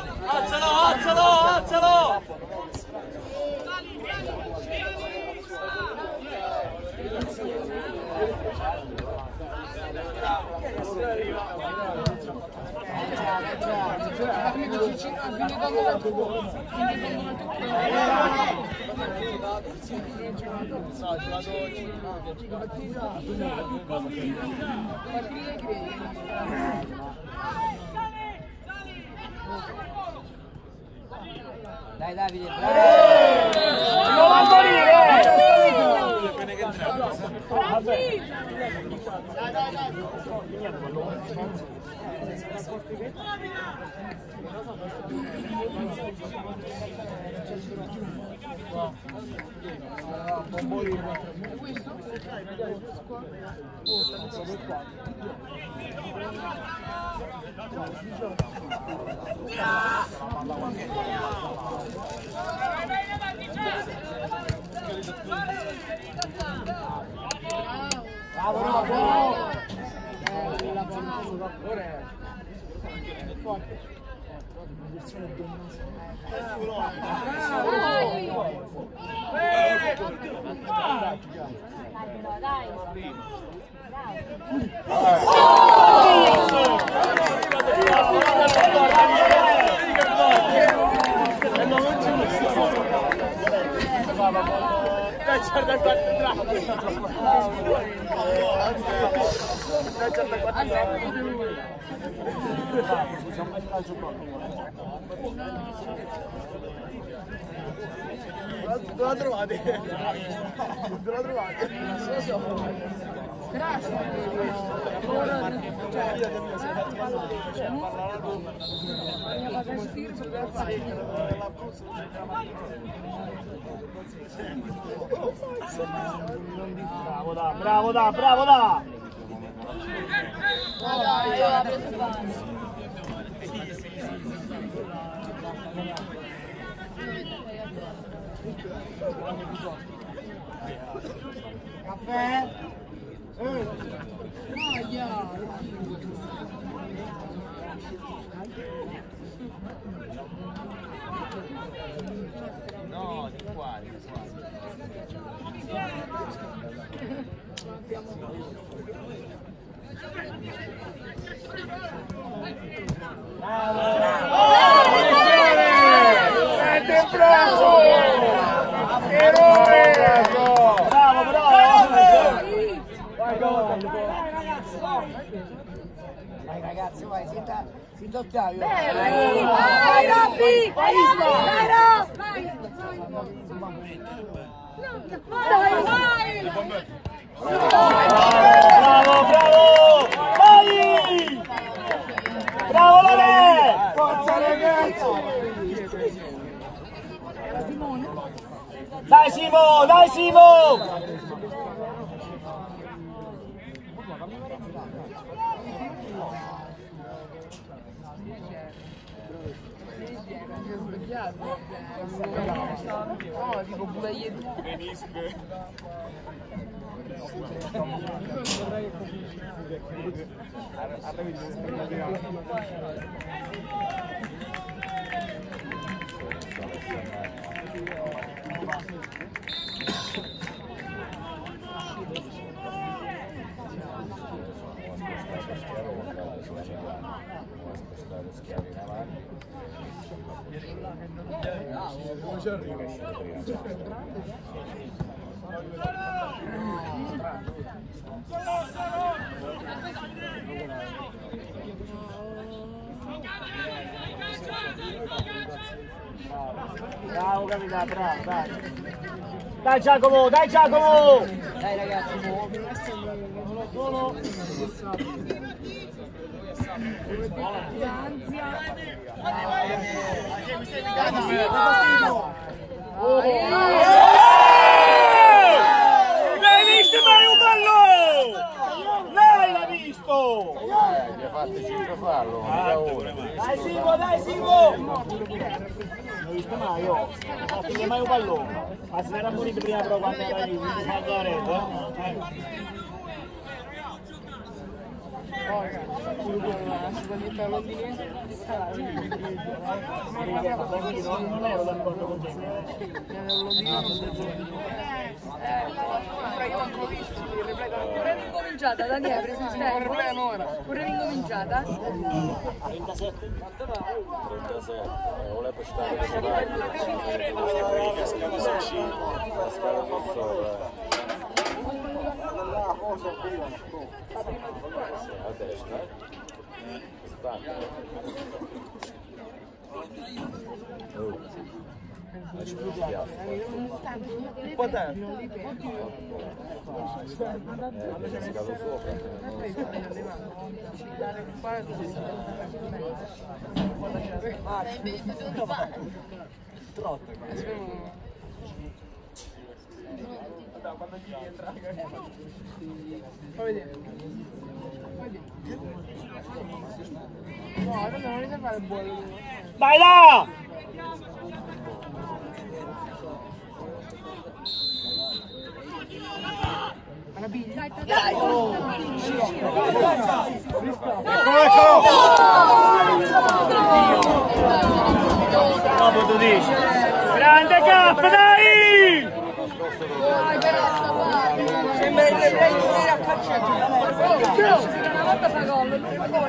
Alzalo, alzalo, alzalo! vicino a fine quando la tu. Dai Davide, non va a morire! Dove la trovate? Dove la trovate? Bravo da, bravo da, bravo da! caffè? No, di qua, di qua. È temprato! Eroe! Bravo, bravo! Vai ragazzi, vai, si dottaio. Vai Robby! Vai Rob! Bravo, bravo! Vai! Bravo Lore! Forza ragazzi! Dai Simo, dai Simo! No, dico pure ieri. Bravo capitano, bravo, dai! Dai Giacomo, dai Giacomo! Dai ragazzi, Solo! L'hai visto mai un ballo? Lei l'ha visto! Gli ha fatto 5 fallo, Dai Simo, dai Simo! Non l'ho visto mai io, non ho fatto mai un pallone. Ma se era morito prima però quando era lì, quindi fa la rete, non ero d'accordo con te. Io anche l'ho visto, il replay Pure ricominciata, Daniele, preso tempo. Pure ricominciata. 37. Volevo stare la scala a destra. Vai là! Dopo tu dici. Grande K, dai! Sembra che lei non era a calcetto. Una volta fa gol, non fa gol.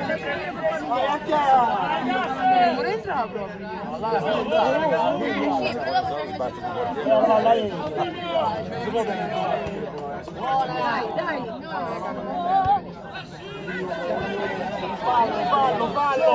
Non entra proprio. Dai. Fallo!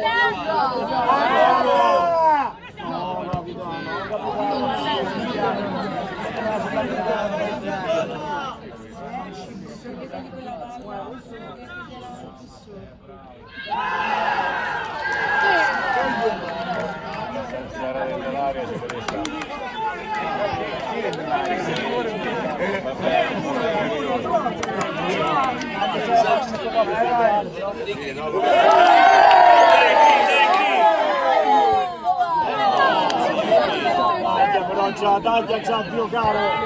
dell'aria si potesse taglia già più caro.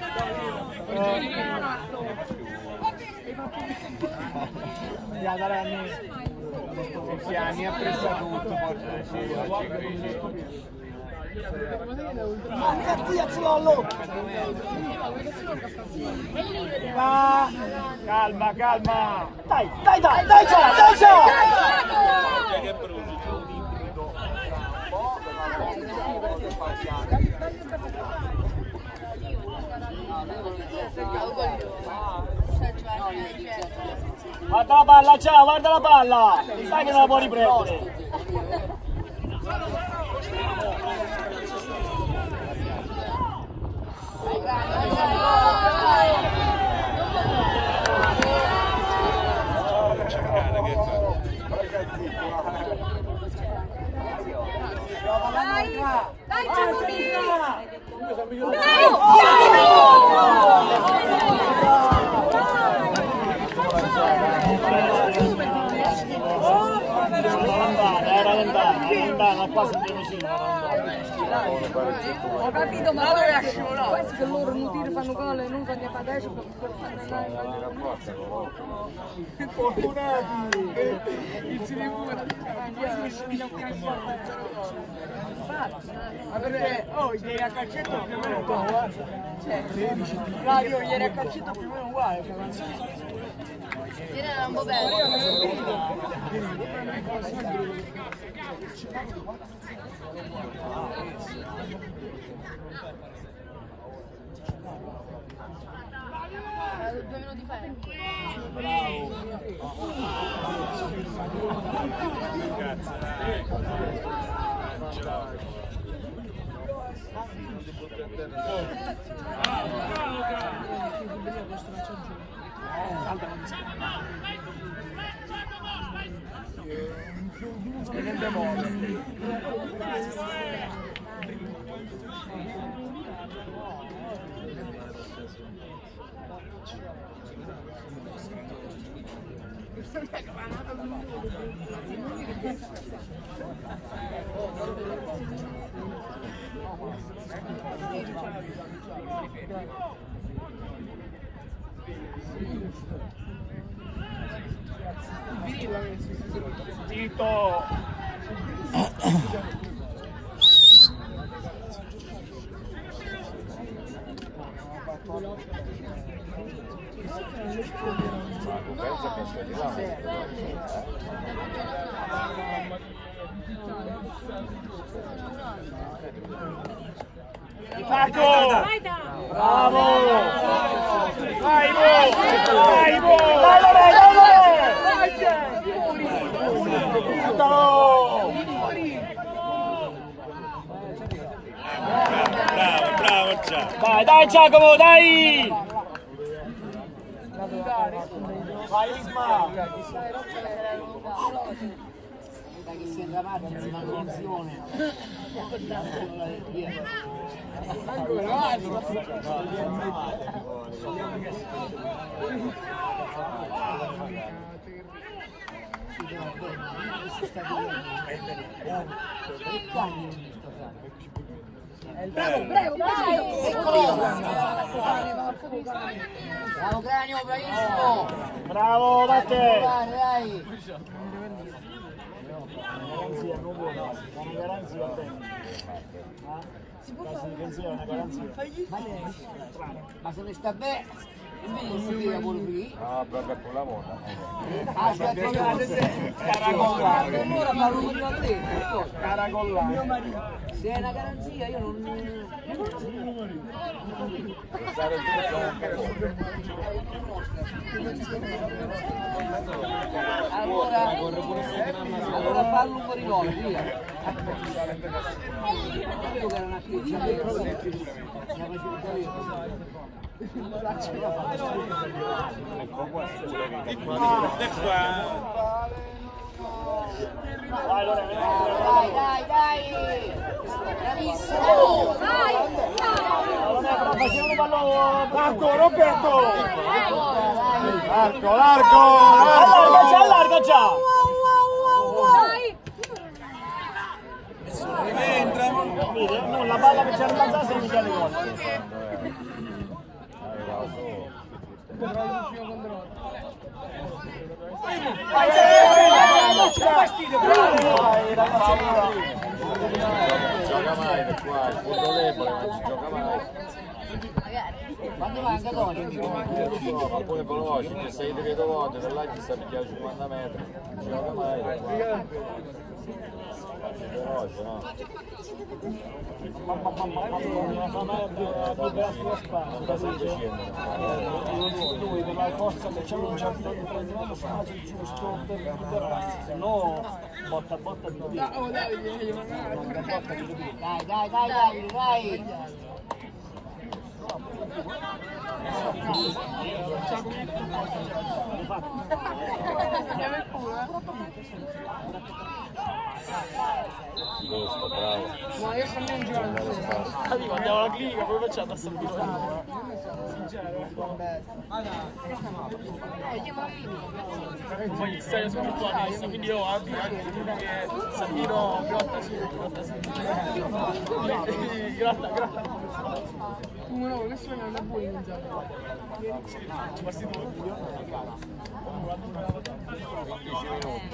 Anni ha preso tutto, calma. Dai, guarda la palla, ciao, guarda la palla! Sai che non la può riprendere! Dai, Gianluca! Era lontana, quasi vicino. Ho capito, ma questo che loro non tiri fanno gol e non fanno fare adesso per ma perché ieri a calcetto più o meno uguale. Radio ieri a calcetto più o meno uguale. Ieri era un po' bello. Due minuti fa. Zitto! Pensa che sto di là. Marco! Bravo! Vai, Ivo! Vai, Ivo! Dai, dai, Bravo, ciao. Dai, Giacomo, dai! Vai, Isma! Dai che si drammatici, si fanno un'azione. Bravo, bravo, Bravo Cranio, bravissimo! Bravo, Matte! Dai! Garanzia, non buona, una garanzia bene. Si può fare? Garanzia, una garanzia. Ma se ne sta bene, non si vede pure qui. No, proprio con la moda. Ah, c'è Caracollare. allora farlo con la testa. Caracollare. Se è una garanzia io non... Allora fallo un po' di gol, via. Sapevo che era una critica. Dai! Bravissimo! Facciamo ballo! Marco, Roberto! Largo! Allarga già! No, la palla che c'è in mezzo se mi chiede gol. Gioca mai qua, il punto debole, non si gioca mai. Quando manca Tony? Ma pure veloce, che sei di vedo volte, per là ci sta picchiando 50 metri, non si gioca mai. Veloce, no? Lui per la forza che c'è non c'è più prendere spazio giusto per se no botta di più. Dai! Giusto, bravo. Ma io sono in giro. Andiamo alla clinica, poi facciamo a San Pino. Poi stai su tua lista, quindi io abito anche che San Pino grotta sì. Grotta. No, nessuno non è buono. Ci passi tu il video? 15 minuti.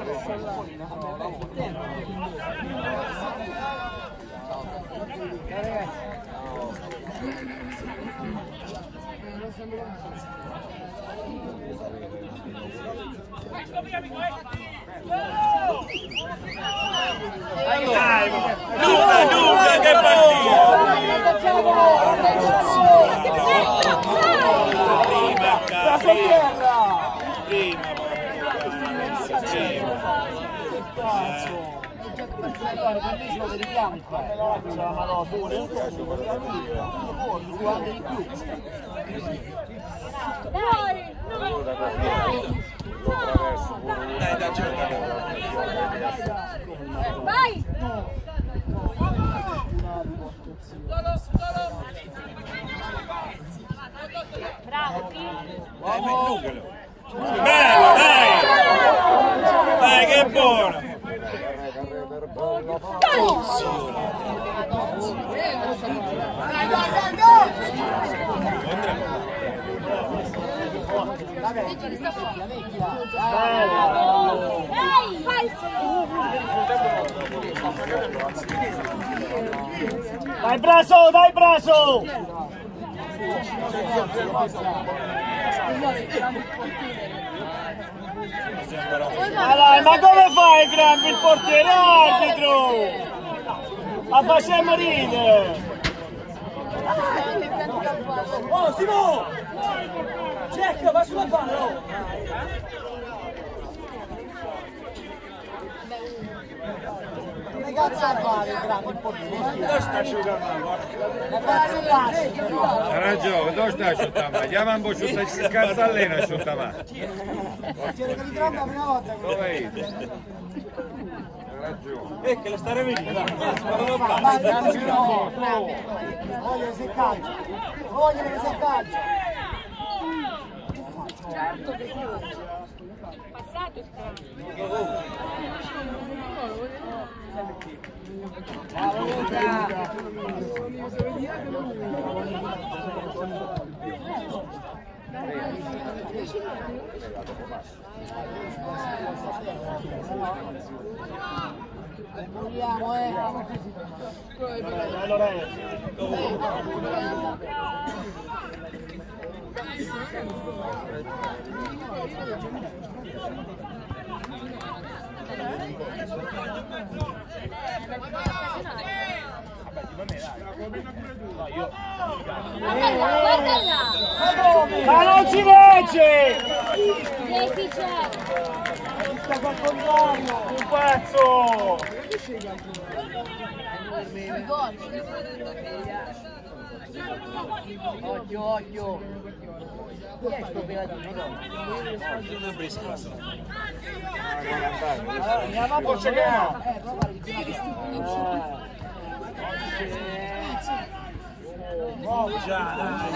Luca, che partita! Vai! Bravo, Bello, dai! Dai, che buono! Dai preso! Ma dai, ma come fai il grande il portiere arbitro? A facciamo ridere! Oh Simo! Cerca, va sulla palla! Oh. Che cazzo fare il grande il portiere? Dove sta asciugando? Ha ragione, dove sta asciugando? Andiamo un po' su il cazzallino asciugando. C'era che li tromba la prima volta. Dove è? Ha ragione. Che la sta rivedendo? Voglio se calcio. Voglio che se calcio. Certo che io. Passato il Vogliamo, Ma non si legge! Un pezzo! Occhio, occhio. Chi è sto pelatino? Andiamo a porcegare! Già,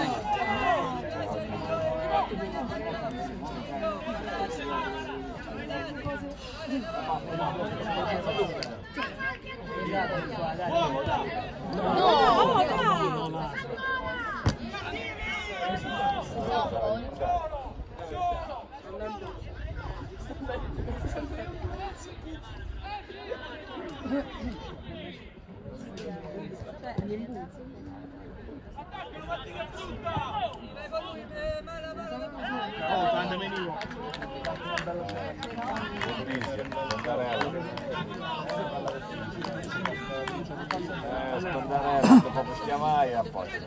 Dopo chiamai a posto.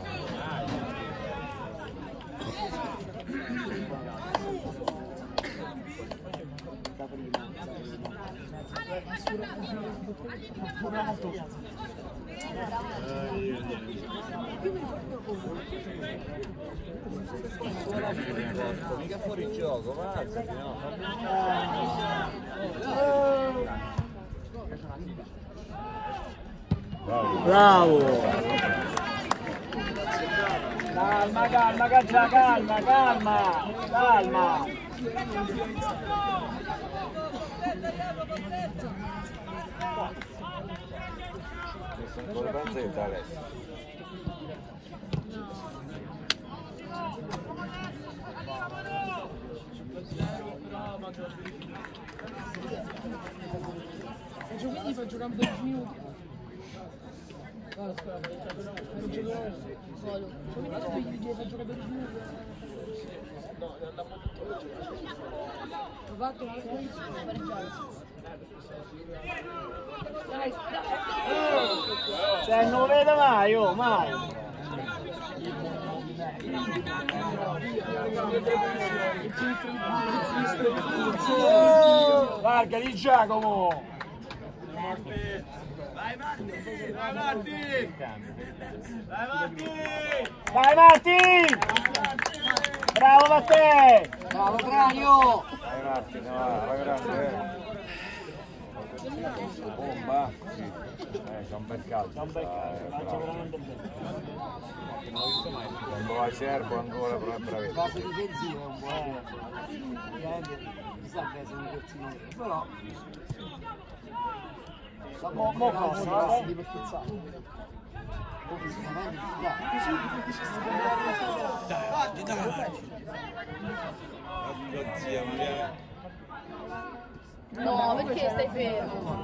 Mica fuori gioco, va, no. Bravo! Calma, calma, calma, calma, calma, calma! Ancora panzetta adesso. Quindi fa giocare 12 minuti. Cioè non lo vedo mai, oh, mai! Larga di Giacomo! Vai Marti! Vai Marti! Vai Marti! Vai Marti! Bravo a te! Bravo Cranio! Vai Marti, no, la grande. Bomba! C'è un bel calcio. C'è un bel calcio, veramente bello. Un po' acerbo ancora, però è bravissimo. Fase difensiva è un po'. Chissà che sono un terzino. Però. Mo passa, di per scherzare. No, perché stai fermo?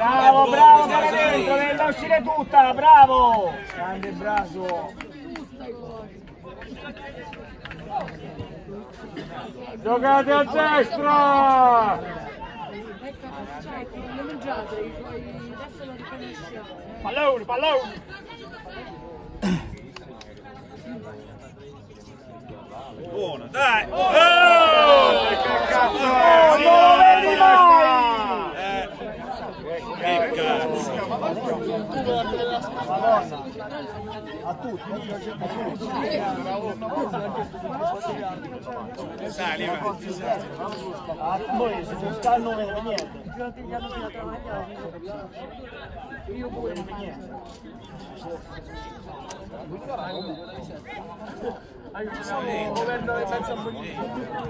Bravo, bravo, per dentro, deve uscire tutta, bravo! Grande Braso! Giocate a destra! Pallone, pallone! Buono, dai! Oh, che cazzo è? Non lo vedi mai! Che cazzo! Madonna! A tutti! Sali, va! Voi se non stanno non vede niente! Io pure non vedo niente! Siamo governo di mezzo bonito.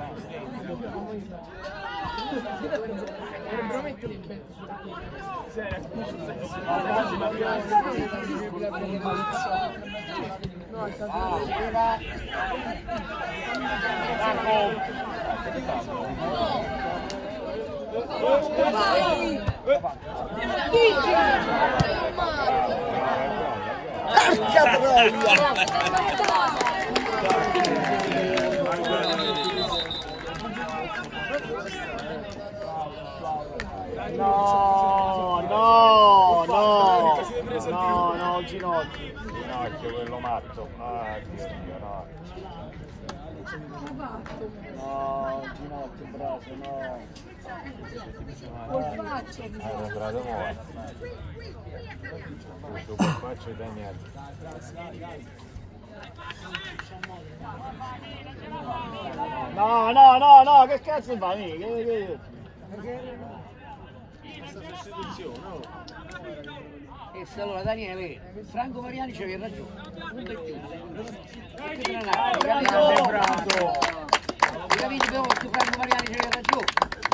No, ginocchio. Ginocchio, quello matto. Ah, Dio, no. No, ginocchio, brazo, no. Colpaccio. Hai comprato morto. Questo colpaccio è da niente. No, che cazzo fa? E se allora Daniele, Franco Mariani c'aveva ragione. Punto e chiuso. Bravo! Capite però che Franco Mariani c'aveva ragione.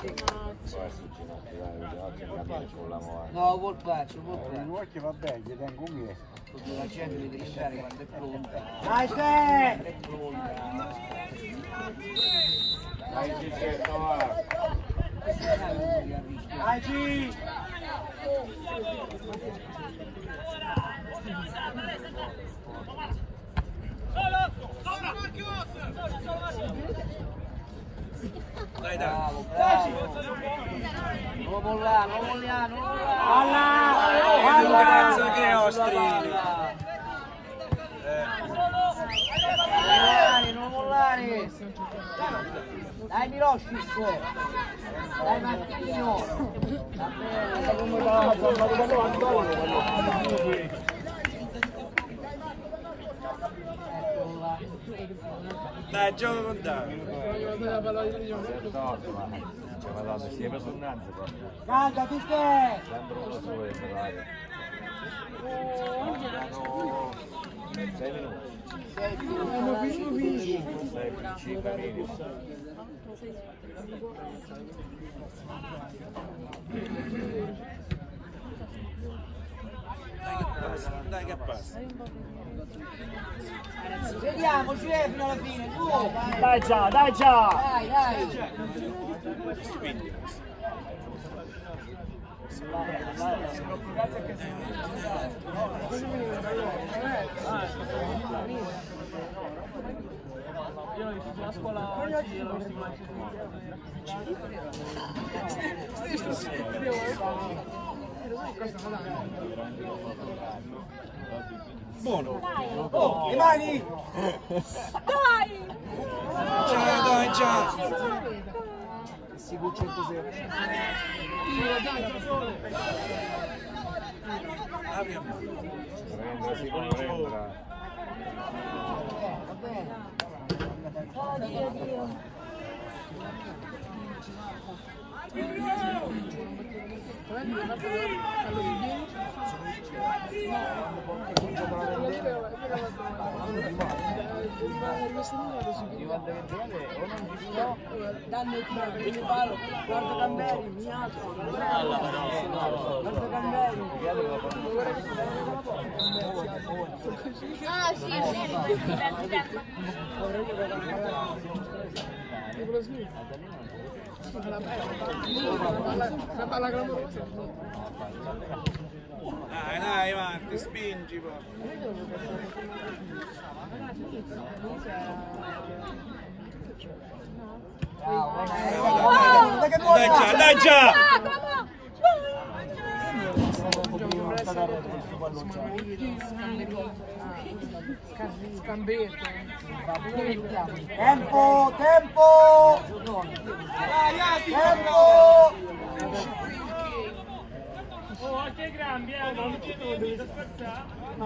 No, colpaccio. Vuoi che va bene, gli tengo un mese. La gente deve lasciare quando è pronta. Dai, te! È pronta. Dai, Gigetto, va. Dai, G! Dai, Bravo. Non lo mollare. Cazzo che ostrini! Non mollare. Dai Milošis. Dai Martino. Va bene. Dai, gioca con te! Madonna, si è preso innanzi. Calda, tu che? Sembra uno solo di parlare. 6 minuti. 5 minuti. Dai che passa! Vediamoci fino alla fine, tu! Dai già! Dai! Io l'ho visto sulla scuola oggi, l'ho visto Buono! Oh, le mani! Dai! Ciao! Sicuro 106. Prendere, si può prendere. Va bene. Danno tiro per il palo, guarda Camberi, mi alzo, guarda Camberi. Ah sì, Dai, avanti, spingi poi. Dai già! Tempo! Tempo! Oh, anche grandi, non ti devi scherzare.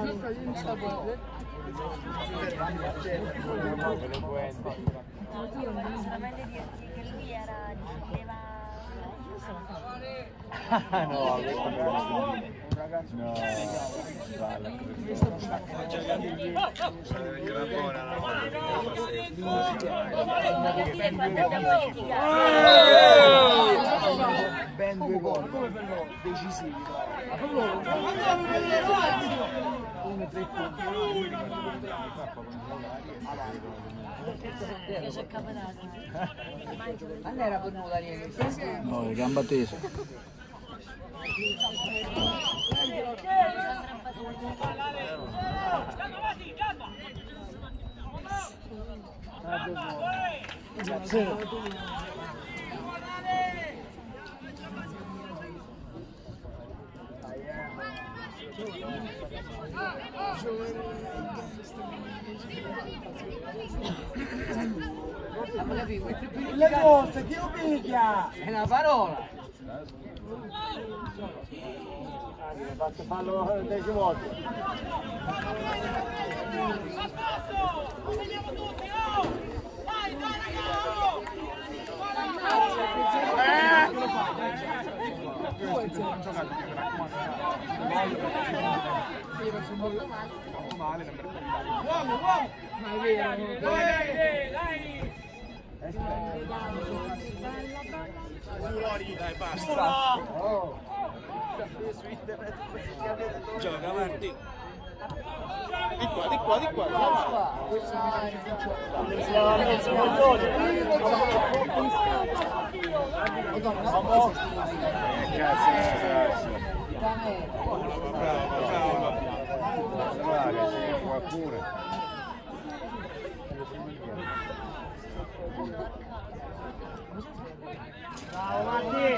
Solamente dirti che lui era difendeva. No, no, Ben due gol decisivi. 1-3 punti. C'è Capodanno. Non era venuto Daniele. no, le gambe tese. Le cose, chi lo picchia? È una parola. Faccio farlo 10 volte. Dai, basta. Gioca avanti. Di qua. Bravo Matti!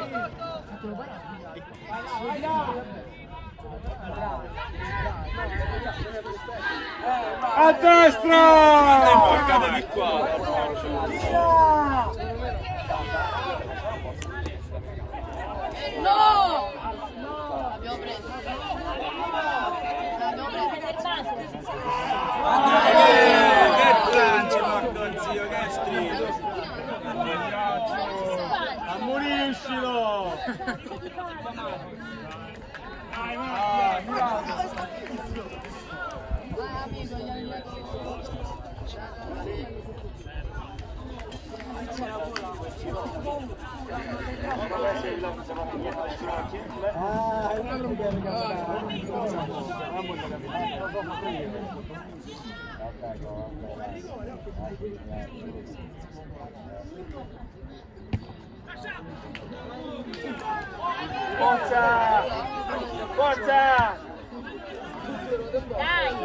A destra! Porca di qua. No! L'abbiamo preso. Che lancio, porco zio, che strido. Ammoniscilo! Forza! Forza! Dai!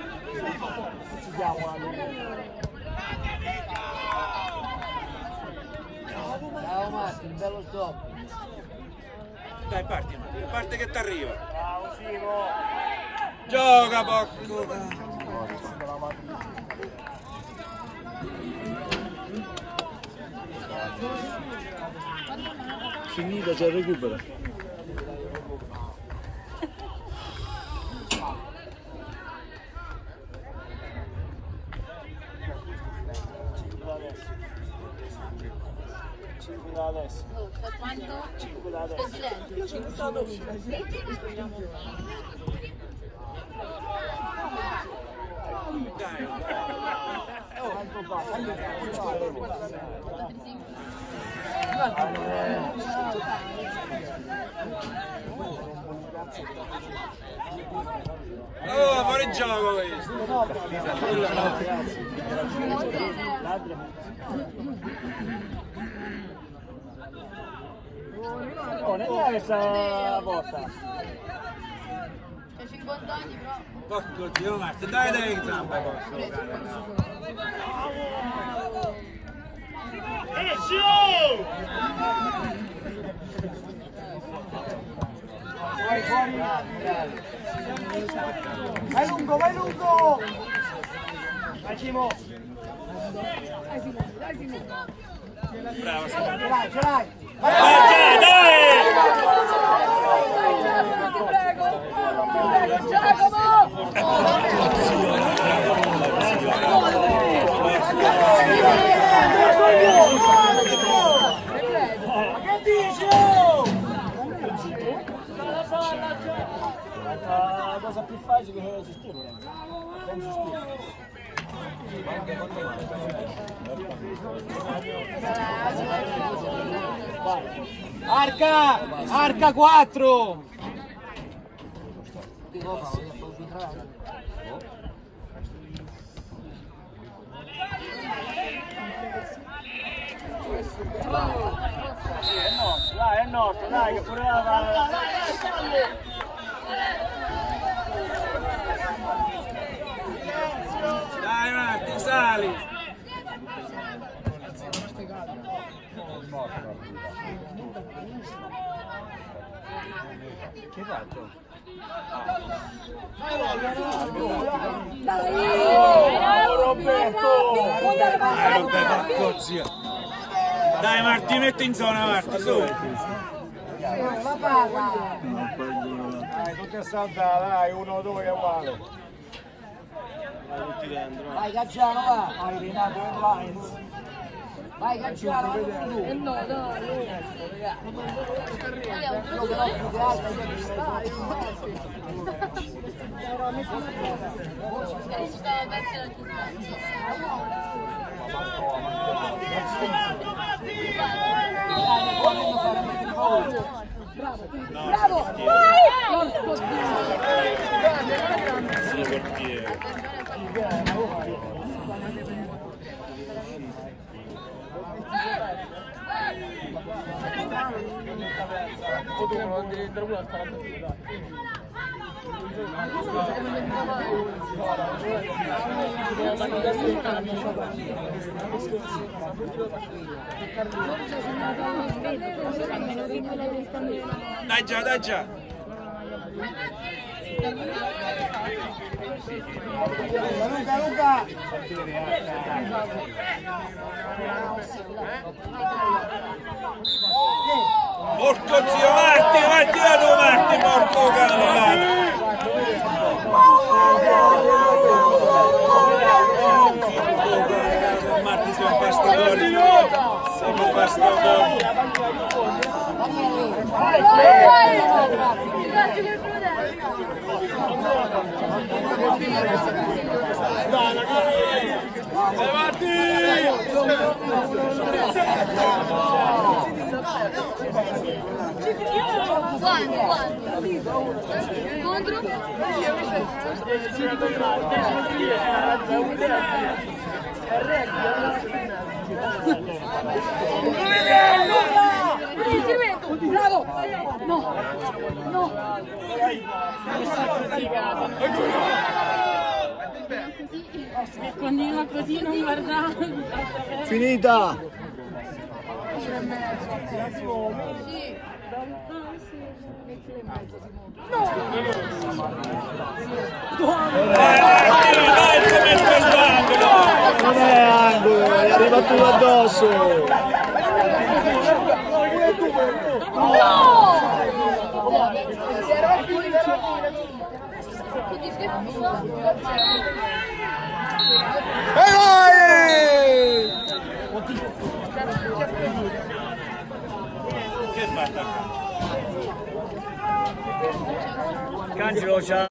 Bravo Matti, un bello stop. Dai, parti, Matti. Parte che ti arriva. Bravo Simo! Gioca, porco. Finita, c'è il recupero. Adesso. Quanto? 5 da adesso. Silenzio. 5 sta 12. Dai. Oh, fuori gioco questo. Oh, non è questa porta. C'è 50 anni però. Porco zio Marti, dai zampa qua. Vai fuori. Vai lungo, vai lungo. Vai Cimo. Bravo, Ce l'hai, ce l'hai. dai! Ti prego, Giacomo! Che dici? La cosa più facile che esisteva. Penso Arca 4. Dai, è nostro, dai, che pure la Dai Marti, sali! Che fatto? Dai Marti, metti in zona Marti, su! la palla! Dai, tutti a saltare, dai, 1-2 che è uguale. Vai Caggiano, va! Vai Renato Airlines! Vai Caggiano, vai tu! No, dai! Bravo! Vai! Dai già, dai già! Luca! Porco zio Marti, Marti da tu Marti, porco cavolo! Marti siamo pastori, siamo pastori. Contro? Bravo! No! No! Continua così, non guardare. Finita! Non è angolo, è arrivato addosso! No! E vai! Che fatta? Cangelo c'ha